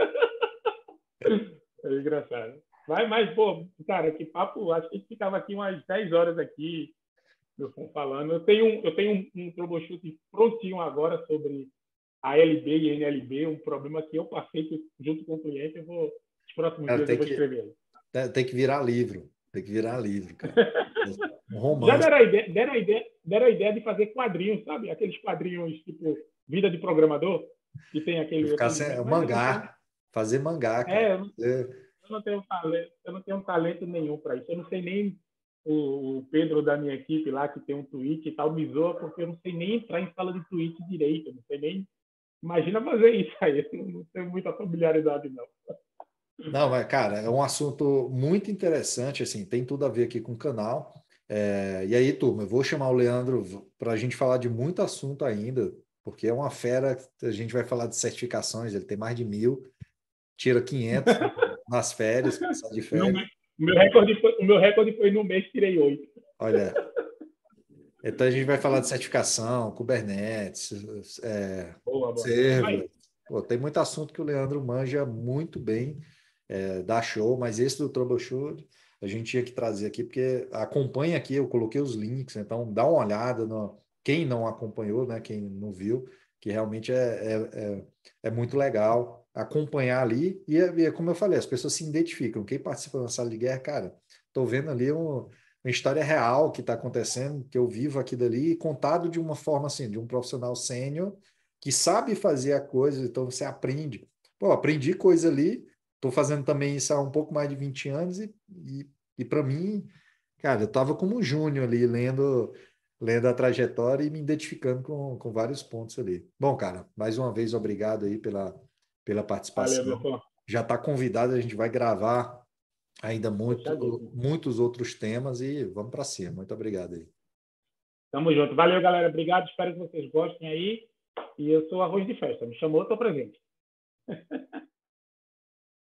É engraçado. Mas, pô, cara, que papo, acho que a gente ficava aqui umas 10 horas aqui, meu fã, falando. Eu tenho um troubleshoot prontinho agora sobre ALB e NLB, um problema que eu passei junto com o cliente, nos próximos Cara, dias eu vou escrever aí. tem que virar livro. Tem que virar livro, cara. Um Já romance. deram a ideia de fazer quadrinhos, sabe? Aqueles quadrinhos tipo Vida de Programador, que tem aquele Ficar botão de sem, mas eu não tenho. mangá. Fazer mangá, cara. Eu não tenho talento, eu não tenho talento nenhum para isso. Eu não sei nem o Pedro da minha equipe lá, que tem um Twitch e tal, me zoa, porque eu não sei nem entrar em sala de Twitch direito. Eu não sei nem. Imagina fazer isso aí. Eu não tenho muita familiaridade, não. Não, mas, cara, é um assunto muito interessante, assim, tem tudo a ver aqui com o canal. E aí, turma, eu vou chamar o Leandro para a gente falar de muito assunto ainda, porque é uma fera, a gente vai falar de certificações, ele tem mais de 1.000, tira 500 nas férias, passar de férias. O meu recorde foi no mês, tirei 8. Olha, então a gente vai falar de certificação, Kubernetes, Boa, boa. server. Pô, tem muito assunto que o Leandro manja muito bem, dá show, mas esse do troubleshoot a gente tinha que trazer aqui, porque acompanha aqui, eu coloquei os links, então dá uma olhada no quem não acompanhou, né, quem não viu, que realmente é muito legal acompanhar ali, e como eu falei, as pessoas se identificam, quem participa da sala de guerra, cara, estou vendo ali uma história real que está acontecendo, que eu vivo aqui dali, contado de uma forma assim, de um profissional sênior que sabe fazer a coisa, então você aprende. Pô, aprendi coisa ali, estou fazendo também isso há um pouco mais de 20 anos e para mim, cara, eu estava como um júnior ali, lendo a trajetória e me identificando com vários pontos ali. Bom, cara, mais uma vez, obrigado aí pela Valeu, participação. meu fã. Já está convidado, a gente vai gravar ainda Fechadíssimo. muitos outros temas e vamos para cima. Muito obrigado aí. Tamo junto. Valeu, galera. Obrigado. Espero que vocês gostem aí. E eu sou arroz de festa. Me chamou, estou presente.